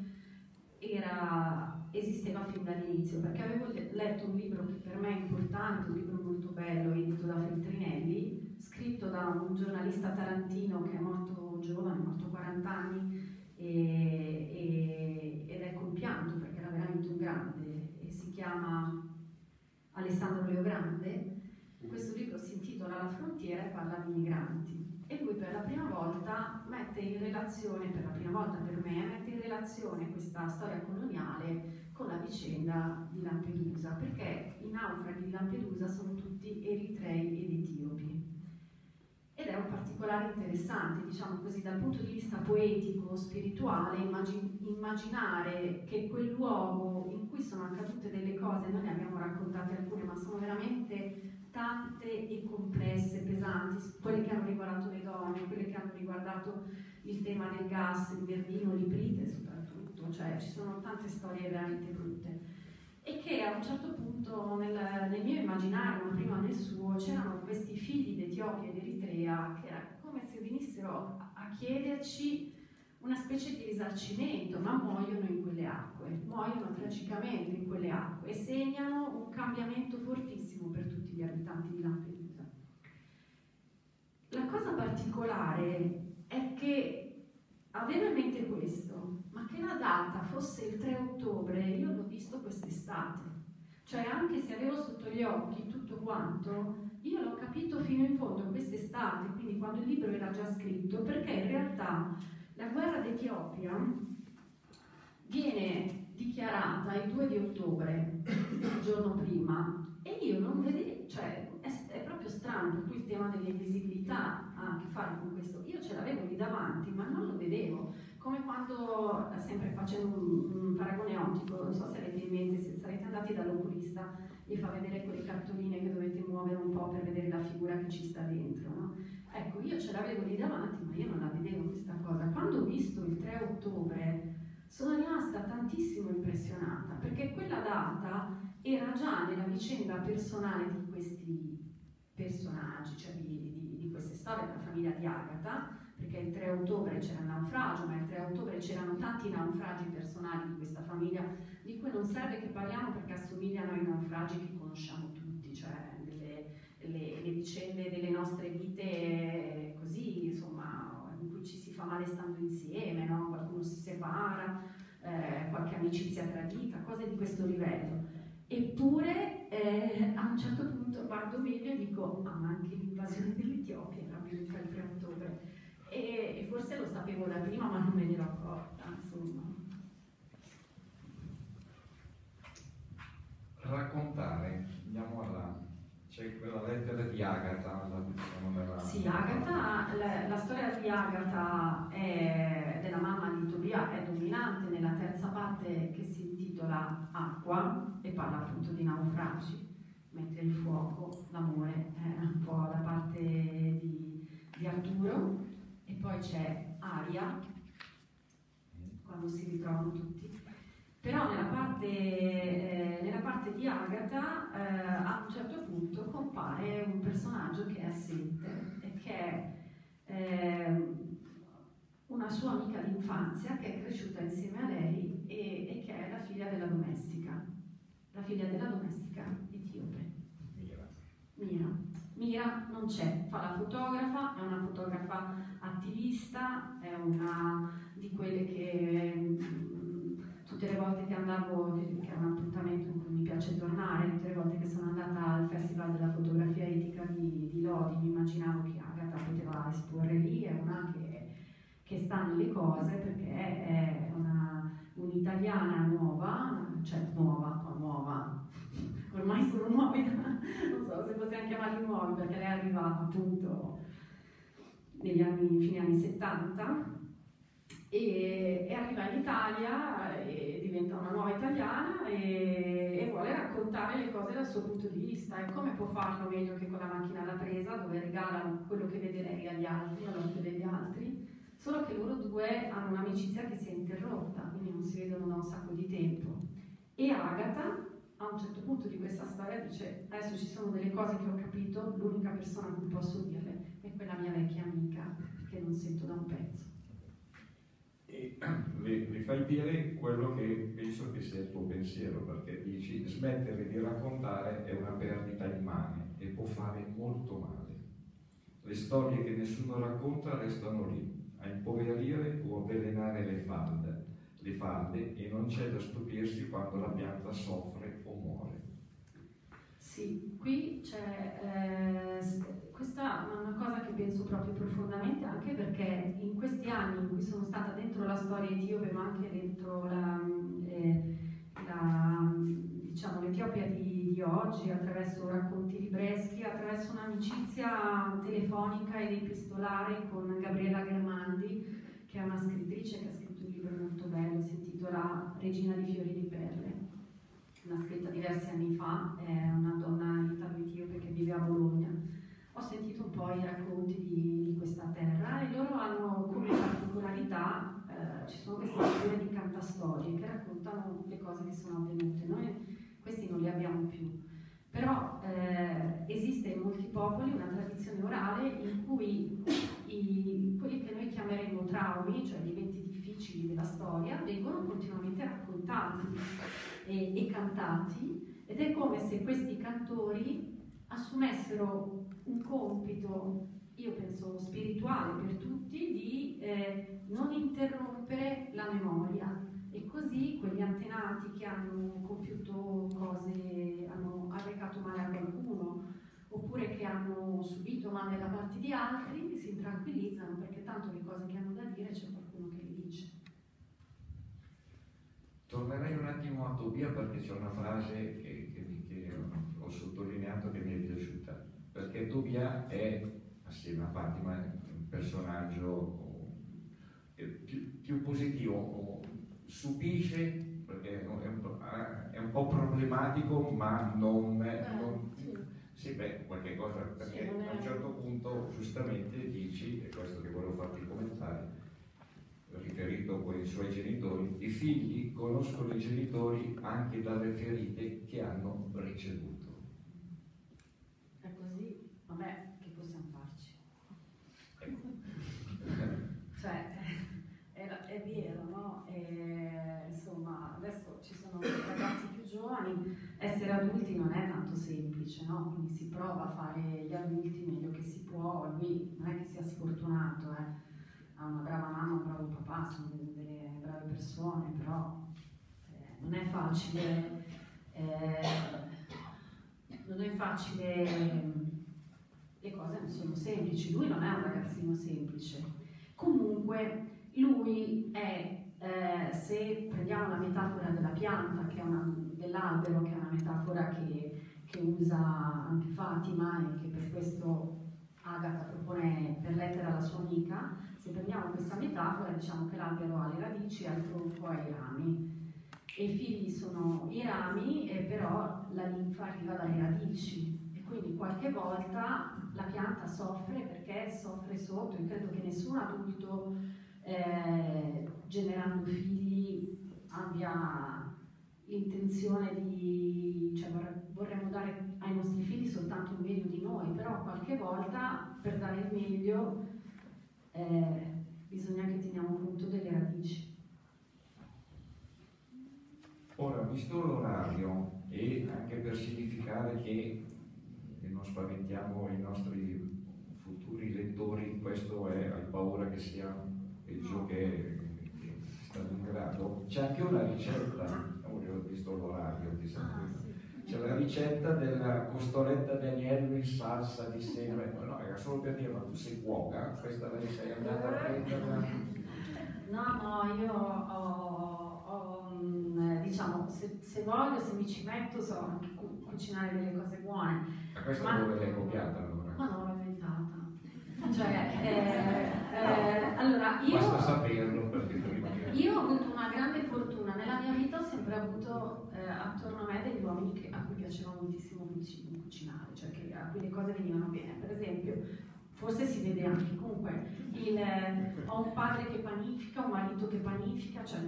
era, esisteva fin dall'inizio, perché avevo letto un libro che per me è importante, un libro molto bello, edito da Feltrinelli, scritto da un giornalista tarantino che è morto giovane, è morto a quaranta anni, e, e, ed è compianto perché era veramente un grande, e si chiama Alessandro Leogrande. Questo libro si intitola La frontiera e parla di migranti. E lui per la prima volta mette in relazione, per la prima volta per me, mette in relazione questa storia coloniale con la vicenda di Lampedusa, perché i naufraghi di Lampedusa sono tutti eritrei ed etiopi. Ed è un particolare interessante, diciamo così, dal punto di vista poetico, spirituale, immagin- immaginare che quel luogo in cui sono accadute delle cose, noi ne abbiamo raccontate alcune, ma sono veramente tante e complesse, pesanti, quelle che hanno riguardato le donne, quelle che hanno riguardato il tema del gas, il Verdino, l'Iprite soprattutto, cioè ci sono tante storie veramente brutte. E che a un certo punto nel, nel mio immaginario, ma prima nel suo, c'erano questi figli d'Etiopia ed Eritrea che era come se venissero a, a chiederci una specie di risarcimento, ma muoiono in quelle acque, muoiono tragicamente in quelle acque e segnano un cambiamento fortissimo per tutti gli abitanti di Lampedusa. La cosa particolare è che avevo in mente questo, ma che la data fosse il tre ottobre, io l'ho visto quest'estate, cioè anche se avevo sotto gli occhi tutto quanto, io l'ho capito fino in fondo quest'estate, quindi quando il libro era già scritto, perché in realtà la guerra d'Etiopia viene dichiarata il due di ottobre, il giorno prima, e io non vedevo, cioè è, è proprio strano, per cui il tema dell'invisibilità ha a che fare con questo. Io ce l'avevo lì davanti, ma non lo vedevo, come quando, sempre facendo un, un paragone ottico, non so se avete in mente, se sarete andati dall'oculista, vi fa vedere quelle cartoline che dovete muovere un po' per vedere la figura che ci sta dentro, no? Ecco, io ce l'avevo lì davanti, ma io non la vedevo questa cosa. Quando ho visto il tre ottobre sono rimasta tantissimo impressionata, perché quella data era già nella vicenda personale di questi personaggi, cioè di, di, di queste storie della famiglia di Agata, perché il tre ottobre c'era il naufragio, ma il tre ottobre c'erano tanti naufragi personali di questa famiglia, di cui non serve che parliamo perché assomigliano ai naufragi che conosciamo tutti, cioè delle, le, le vicende delle nostre vite così, insomma, in cui ci si fa male stando insieme, no? Qualcuno si separa, eh, qualche amicizia tradita, cose di questo livello. Eppure eh, a un certo punto guardo meglio e dico, ah, ma anche l'invasione dell'Etiopia era avvenuta il tre ottobre. E, e forse lo sapevo da prima, ma non me ne ero accorta, insomma. Raccontare, andiamo alla... c'è quella lettera di Agata, la diciamo nella... Sì, Agata, la, la storia di Agata è, della mamma di Tobia è dominante nella terza parte che si intitola Acqua e parla appunto di naufragi, mentre il fuoco, l'amore, è un po' la parte di, di Arturo, e poi c'è Aria, quando si ritrovano tutti. Però nella parte, eh, nella parte di Agatha eh, a un certo punto compare un personaggio che è assente e che è eh, una sua amica d'infanzia che è cresciuta insieme a lei e, e che è la figlia della domestica, la figlia della domestica etiope. Mira. Mira. Mira non c'è, fa la fotografa, è una fotografa attivista, è una di quelle che mh, tutte le volte che andavo, che è un appuntamento in cui mi piace tornare, tutte le volte che sono andata al Festival della fotografia etica di, di Lodi, mi immaginavo che Agatha poteva esporre lì, è una che, che sta nelle cose perché è una, un'italiana nuova, cioè nuova, nuova, ormai sono nuovi, non so se possiamo chiamarli nuovi perché lei è arrivata appunto negli anni, fine anni settanta e, e arriva in Italia e diventa una nuova italiana e, e vuole raccontare le cose dal suo punto di vista e come può farlo meglio che con la macchina da presa dove regala quello che vede lei agli altri, all'occhio degli altri, solo che loro due hanno un'amicizia che si è interrotta, quindi non si vedono da un sacco di tempo e Agatha a un certo punto di questa storia dice adesso ci sono delle cose che ho capito, l'unica persona a cui posso dirle è quella mia vecchia amica che non sento da un pezzo. E le, le fai dire quello che penso che sia il tuo pensiero, perché dici smettere di raccontare è una perdita immane e può fare molto male. Le storie che nessuno racconta restano lì, a impoverire o avvelenare le falde. le falde e non c'è da stupirsi quando la pianta soffre o muore. Sì, qui c'è eh, questa è una cosa che penso proprio profondamente anche perché in questi anni in cui sono stata dentro la storia etiope ma anche dentro la, eh, la, diciamo, l'Etiopia di, di oggi attraverso racconti libreschi, attraverso un'amicizia telefonica ed epistolare con Gabriela Germandi che è una scrittrice che ha scritto un libro molto bello, si intitola Regina di fiori di perle, l'ha scritta diversi anni fa, è una donna italo-etiope che vive a Bologna. Ho sentito un po' i racconti di, di questa terra e loro hanno come particolarità, eh, ci sono queste figure di cantastorie che raccontano le cose che sono avvenute, noi questi non li abbiamo più. Però eh, esiste in molti popoli una tradizione orale in cui i, quelli che noi chiameremo traumi, cioè gli eventi difficili della storia, vengono continuamente raccontati e, e cantati ed è come se questi cantori assumessero un compito, io penso spirituale per tutti, di eh, non interrompere la memoria. E così quegli antenati che hanno compiuto cose, hanno arrecato male a qualcuno, oppure che hanno subito male da parte di altri, si tranquillizzano perché tanto le cose che hanno da dire c'è qualcuno che le dice. Tornerei un attimo a Tobia perché c'è una frase che, che, che ho sottolineato che mi è piaciuta, perché Tobia è, assieme a Fatima, un personaggio più, più positivo, stupisce perché è un, è un po' problematico ma non, Eh, non sì. sì, beh, qualche cosa perché Sì, non è- a un certo punto giustamente dici, e questo che volevo farti commentare riferito poi ai suoi genitori, i figli conoscono i genitori anche dalle ferite che hanno ricevuto. È così, vabbè, che possiamo farci? Cioè, è, è vero, no? E, insomma, adesso ci sono ragazzi più giovani, essere adulti non è tanto semplice, no? Quindi si prova a fare gli adulti meglio che si può, lui non è che sia sfortunato, eh. Ha una brava mamma, un bravo papà, sono delle, delle brave persone, però eh, non è facile, eh, non è facile, le cose non sono semplici, lui non è un ragazzino semplice. Comunque lui è, eh, se prendiamo la metafora della pianta, che è una, dell'albero, che è una metafora che, che usa anche Fatima e che per questo Agatha propone per lettera alla sua amica, se prendiamo questa metafora diciamo che l'albero ha le radici e il tronco ha i rami e i figli sono i rami e però la linfa arriva dalle radici e quindi qualche volta la pianta soffre perché soffre sotto. Io credo che nessun adulto eh, generando figli abbia intenzione di, cioè vorremmo dare ai nostri figli soltanto un meglio di noi, però qualche volta per dare il meglio eh, bisogna che teniamo conto delle radici. Ora, visto l'orario e anche per significare che, che non spaventiamo i nostri futuri lettori, questo è, hai paura che sia peggio che, che Stalingrado, c'è anche una ricetta, ho visto l'orario, ti c'è la ricetta della costoletta d'agnello in salsa di seme. No, era solo per dire, ma tu sei cuoca? Questa la sei andata a prenderla? No, no, io ho, ho diciamo, se, se voglio, se mi ci metto, so anche cu- cucinare delle cose buone. Ma questa ma, dove l'hai copiata allora? Ma non l'ho inventata. Cioè, eh, eh, allora, io... Basta saperlo perché prima che... Io ho avuto una grande fortuna, nella mia vita ho sempre avuto eh, attorno a me degli uomini che, a cui piaceva moltissimo cucinare, cioè che, a cui le cose venivano bene. Per esempio, forse si vede anche comunque, il, eh, ho un padre che panifica, un marito che panifica, cioè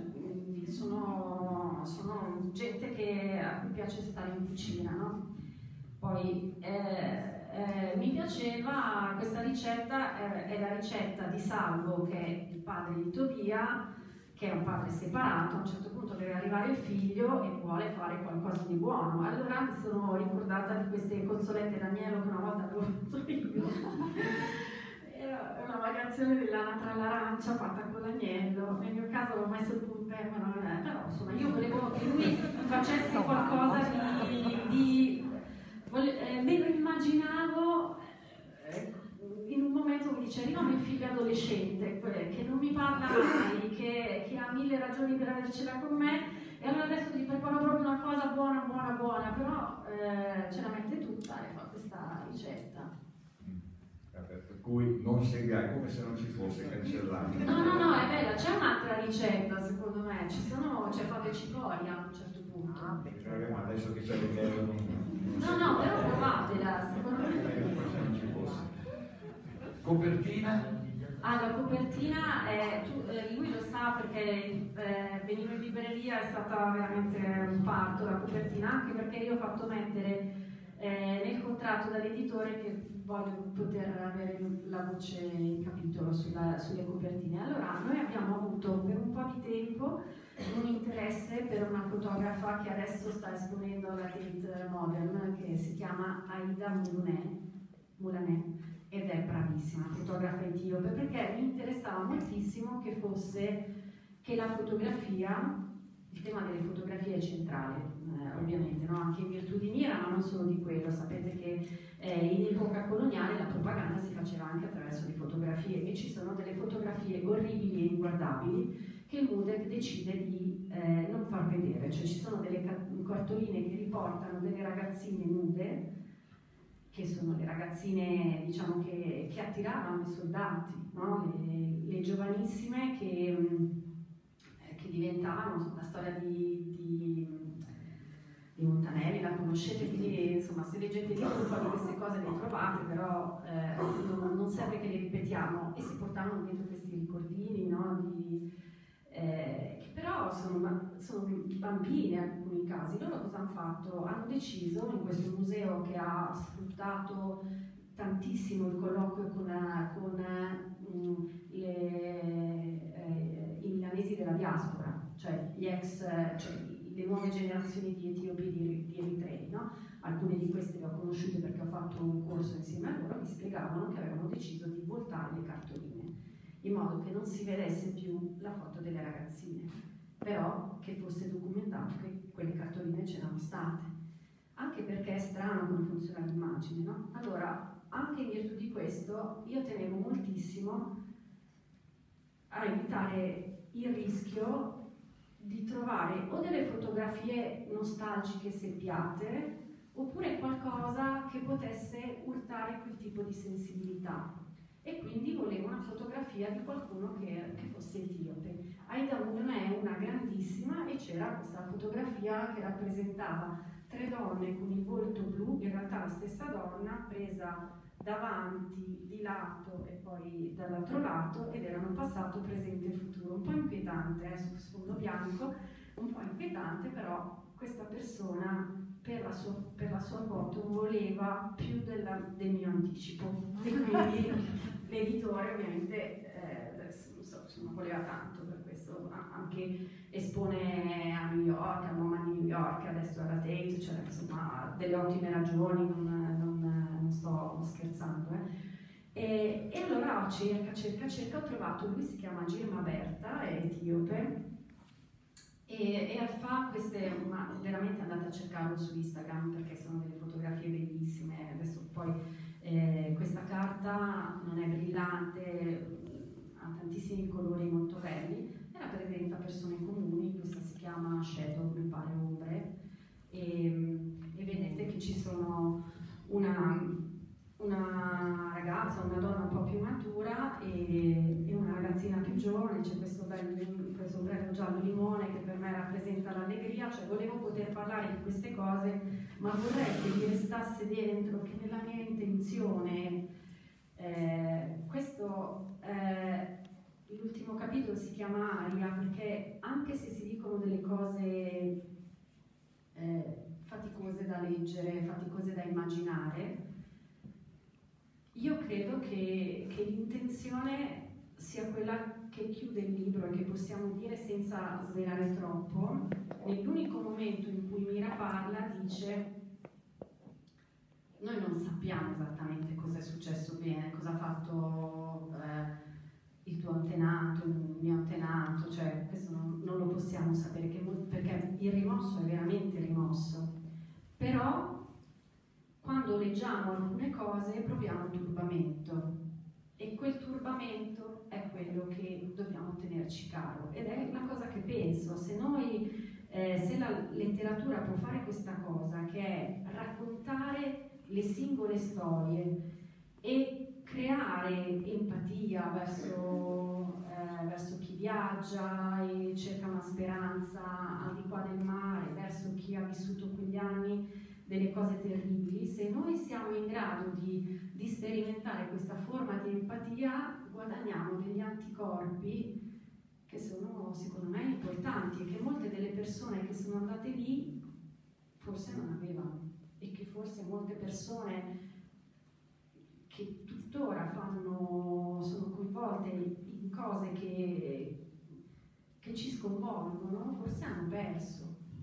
sono, sono gente che, a cui piace stare in cucina, no? Poi eh, eh, mi piaceva questa ricetta, eh, è la ricetta di Salvo, che è il padre di Tobia, che è un padre separato. A un certo punto deve arrivare il figlio e vuole fare qualcosa di buono. Allora mi sono ricordata di queste consolette d'agnello che una volta avevo fatto io. Era una variazione dell'anatra all'arancia fatta con l'agnello. Nel mio caso l'ho messo il pulpe, ma non è. Però insomma io volevo che lui facesse qualcosa di... di vole, eh, me lo immaginavo eh, in un momento che dice arriva mio figlio adolescente che non mi parla mai, che, che ha mille ragioni per avercela con me, e allora adesso ti preparo proprio una cosa buona, buona, buona, però eh, ce la mette tutta e fa questa ricetta. Per cui non segare, come se non ci fosse cancellato. No, no, no, è bella, c'è un'altra ricetta secondo me, ci sono, c'è fate cicoria a un certo punto. Ah, ma adesso che c'è l'idea non... No, no, però provatela, secondo me. Non ci fosse. Copertina? Ah, la copertina, è, tu, eh, lui lo sa perché eh, venivo in libreria, è stata veramente un parto la copertina, anche perché io ho fatto mettere eh, nel contratto dall'editore che voglio poter avere la voce in capitolo sulla, sulle copertine. Allora, noi abbiamo avuto per un po' di tempo un interesse per una fotografa che adesso sta esponendo alla Tate Modern, che si chiama Aida Moulaneh, Moulaneh, ed è bravissima, fotografa etiope, perché mi interessava moltissimo che fosse, che la fotografia, il tema delle fotografie è centrale, eh, ovviamente, no? Anche in virtù di Mira, ma non solo di quello. Sapete che eh, in epoca coloniale la propaganda si faceva anche attraverso le fotografie, e ci sono delle fotografie orribili e inguardabili che il Mudec decide di eh, non far vedere, cioè ci sono delle cartoline che riportano delle ragazzine nude, che sono le ragazzine, diciamo, che, che attiravano i soldati, no? le, le giovanissime che, che diventavano, insomma, la storia di, di, di Montanelli, la conoscete, quindi insomma se leggete il libro un po' di queste cose le trovate, però eh, non, non serve che le ripetiamo, e si portavano dentro questi ricordini, no? di, eh, che però sono, sono bambine in alcuni casi. Loro cosa hanno fatto? Hanno deciso, in questo museo che ha sfruttato tantissimo il colloquio con, con um, le, eh, i milanesi della diaspora, cioè gli ex, cioè le nuove generazioni di etiopi e di, di eritrei, no? Alcune di queste le ho conosciute perché ho fatto un corso insieme a loro. Mi spiegavano che avevano deciso di voltare le cartoline in modo che non si vedesse più la foto delle ragazzine, però che fosse documentato che quelle cartoline c'erano state, anche perché è strano come funziona l'immagine, no? Allora, anche in virtù di questo, io tenevo moltissimo a evitare il rischio di trovare o delle fotografie nostalgiche seppiate, oppure qualcosa che potesse urtare quel tipo di sensibilità. E quindi volevo una fotografia di qualcuno che, che fosse etiope. Aida Moulaneh è una grandissima, e c'era questa fotografia che rappresentava tre donne con il volto blu, in realtà la stessa donna, presa davanti, di lato e poi dall'altro lato, ed erano passato, presente e futuro. Un po' inquietante, eh, su sfondo bianco, un po' inquietante, però questa persona per la sua, per la sua foto voleva più della, del mio anticipo, e quindi l'editore ovviamente eh, adesso, non so, insomma, voleva tanto, per questo anche espone a New York, al MoMA di New York, adesso alla Tate, cioè insomma delle ottime ragioni, non, non, non sto scherzando. Eh. E, e allora cerca, cerca, cerca, ho trovato, lui si chiama Girma Berta, è etiope, e, e fa queste, ma veramente andate a cercarlo su Instagram perché sono delle fotografie bellissime. Adesso poi eh, questa carta non è brillante, ha tantissimi colori molto belli e rappresenta persone comuni. Questa si chiama Shadow, mi pare ombre, e, e vedete che ci sono una, una ragazza, una donna un po' più matura e, e una ragazzina più giovane. C'è questo bel questo bello giallo limone che per me rappresenta l'allegria. Cioè volevo poter parlare di queste cose, ma vorrei che vi restasse dentro che nella mia intenzione eh, questo eh, l'ultimo capitolo si chiama Aria, perché anche se si dicono delle cose eh, faticose da leggere, faticose da immaginare, io credo che, che l'intenzione sia quella che chiude il libro e che possiamo dire senza svelare troppo. Nell'unico momento in cui Mira parla dice: noi non sappiamo esattamente cosa è successo bene, cosa ha fatto eh, il tuo antenato, il mio antenato, cioè questo non, non lo possiamo sapere, che, perché il rimosso è veramente rimosso. Però quando leggiamo alcune cose proviamo turbamento, e quel turbamento è quello che dobbiamo tenerci caro, ed è la cosa che penso. Se noi, eh, se la letteratura può fare questa cosa, che è raccontare le singole storie e creare empatia verso, eh, verso chi viaggia e cerca una speranza al di qua del mare, verso chi ha vissuto quegli anni delle cose terribili, se noi siamo in grado di, di sperimentare questa forma di empatia, guadagniamo degli anticorpi che sono secondo me importanti e che molte delle persone che sono andate lì forse non avevano, e che forse molte persone che tuttora fanno, sono coinvolte in cose che, che ci sconvolgono, forse hanno perso.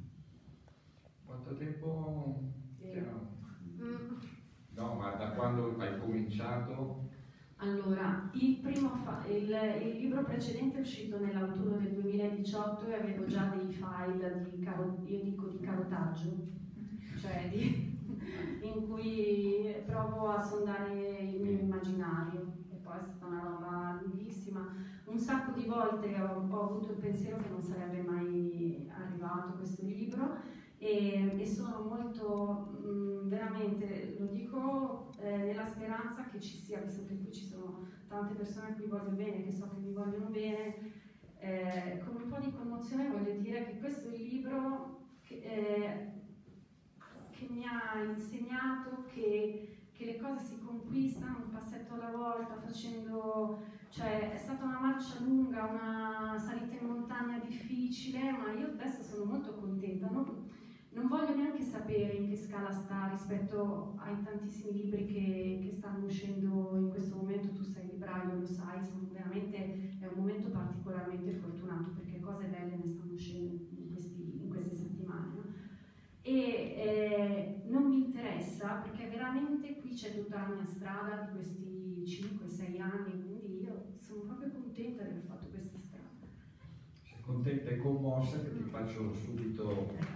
Quanto tempo? Eh. Mm. No, ma da quando hai cominciato? Allora, il, primo fa- il, il libro precedente è uscito nell'autunno del duemiladiciotto e avevo già dei file di caro- io dico di carotaggio, cioè di, in cui provo a sondare il mio immaginario, e poi è stata una roba lunghissima. Un sacco di volte ho, ho avuto il pensiero che non sarebbe mai arrivato questo libro. E, e sono molto, mh, veramente, lo dico eh, nella speranza che ci sia, visto che qui ci sono tante persone a cui voglio bene, che so che mi vogliono bene, eh, con un po' di commozione voglio dire che questo è il libro che, eh, che mi ha insegnato che, che le cose si conquistano un passetto alla volta, facendo, cioè è stata una marcia lunga, una salita in montagna difficile, ma io adesso sono molto contenta. Non, Non voglio neanche sapere in che scala sta rispetto ai tantissimi libri che, che stanno uscendo in questo momento. Tu sei libraio, lo sai, sono veramente, è un momento particolarmente fortunato perché cose belle ne stanno uscendo in, questi, in queste settimane. No? E eh, non mi interessa perché veramente qui c'è tutta la mia strada di questi cinque sei anni, quindi io sono proprio contenta di aver fatto questa strada. Sei contenta e commossa che ti faccio subito...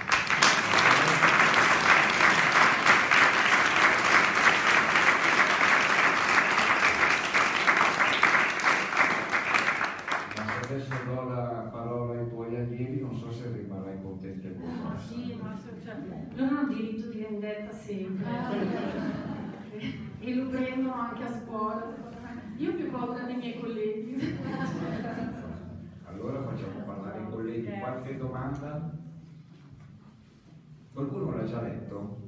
Adesso do la parola ai tuoi allievi, non so se rimarrai contenta e commossa. Ah, sì, ma cioè, loro hanno diritto di vendetta sempre e lo prendono anche a scuola. Io ho più paura dei miei colleghi. Allora facciamo parlare i colleghi. Qualche domanda? Qualcuno l'ha già letto?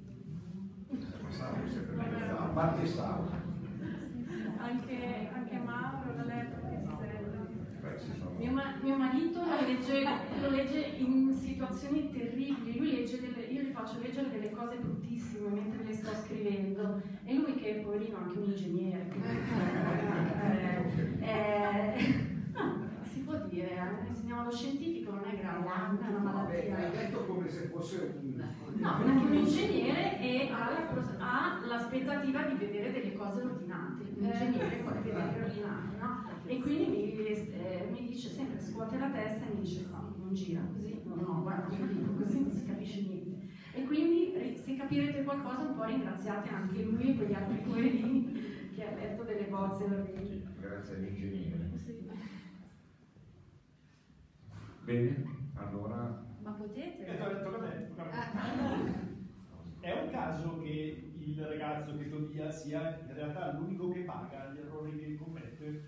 A parte Savo. Anche, anche Mauro l'ha letto, che si sente. questi sono... Mio, ma- mio marito lo legge, lo legge in situazioni terribili, lui legge delle, io gli faccio leggere delle cose bruttissime mentre le sto scrivendo, e lui che è poverino anche un ingegnere, quindi, eh, eh, si può dire, eh, insegniamo lo scientifico, non è grave, non è una malattia. Hai detto come se fosse un... No, anche un ingegnere e ha, la, ha l'aspettativa di vedere delle cose ordinate, un ingegnere vuole vedere ordinate, no? E quindi mi, eh, mi dice sempre, scuote la testa e mi dice no, non gira così, no, no, guarda, così non si capisce niente. E quindi se capirete qualcosa un po' ringraziate anche lui e quegli altri poverini che ha letto delle bozze orribili. Grazie all'ingegnere. Bene, allora... Ma potete? Eh, tocca a me, tocca a me. È un caso che il ragazzo che Tobia sia in realtà l'unico che paga gli errori che commette?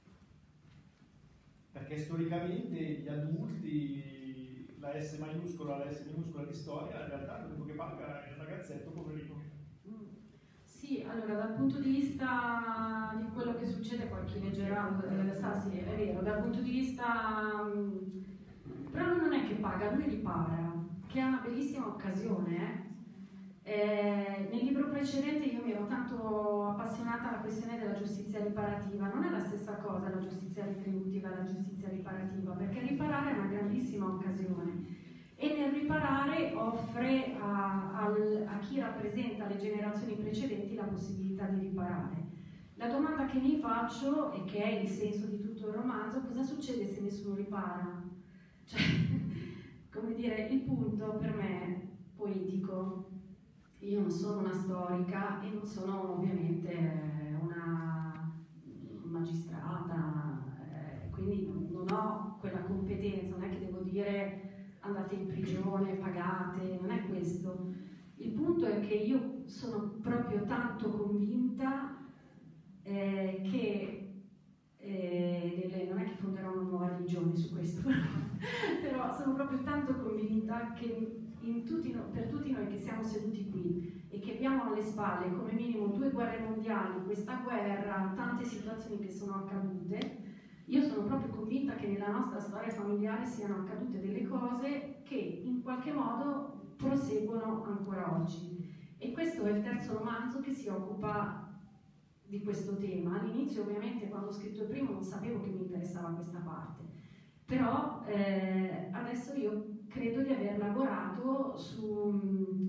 Perché storicamente gli adulti, la S maiuscola, la S minuscola di storia, in realtà l'unico che paga è il ragazzetto poverino. Sì, allora dal punto di vista di quello che succede, poi chi leggerà eh, sa, sì, è vero, dal punto di vista... Mh, però lui non è che paga, lui ripara, che è una bellissima occasione. Eh. Eh, nel libro precedente io mi ero tanto appassionata alla questione della giustizia riparativa. Non è la stessa cosa la giustizia retributiva e la giustizia riparativa, perché riparare è una grandissima occasione e nel riparare offre a, al, a chi rappresenta le generazioni precedenti la possibilità di riparare. La domanda che mi faccio, e che è il senso di tutto il romanzo, cosa succede se nessuno ripara? Cioè, come dire, il punto per me poetico, io non sono una storica e non sono ovviamente una magistrata, eh, quindi non, non ho quella competenza, non è che devo dire andate in prigione, pagate, non è questo. Il punto è che io sono proprio tanto convinta eh, che Eh, delle, non è che fonderò una nuova religione su questo, però sono proprio tanto convinta che in tutti, per tutti noi che siamo seduti qui e che abbiamo alle spalle come minimo due guerre mondiali, questa guerra, tante situazioni che sono accadute, io sono proprio convinta che nella nostra storia familiare siano accadute delle cose che in qualche modo proseguono ancora oggi. E questo è il terzo romanzo che si occupa di questo tema. All'inizio ovviamente quando ho scritto il primo non sapevo che mi interessava questa parte, però eh, adesso io credo di aver lavorato su,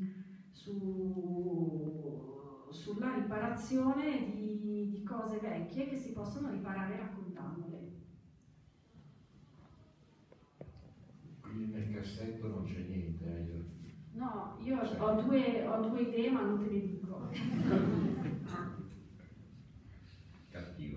su, sulla riparazione di, di cose vecchie che si possono riparare raccontandole. Quindi nel cassetto non c'è niente, eh? No, io ho due, ho due idee ma non te le dico. Cattiva.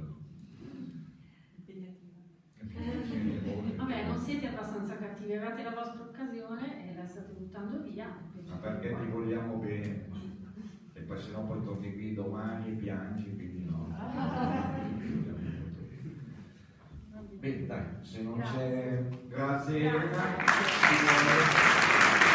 Vabbè, non siete abbastanza cattivi, avete la vostra occasione e la state buttando via. Ma perché ti vogliamo bene? E poi se no poi torni qui domani e piangi, quindi no. Bene, dai, se non c'è... Grazie. Grazie.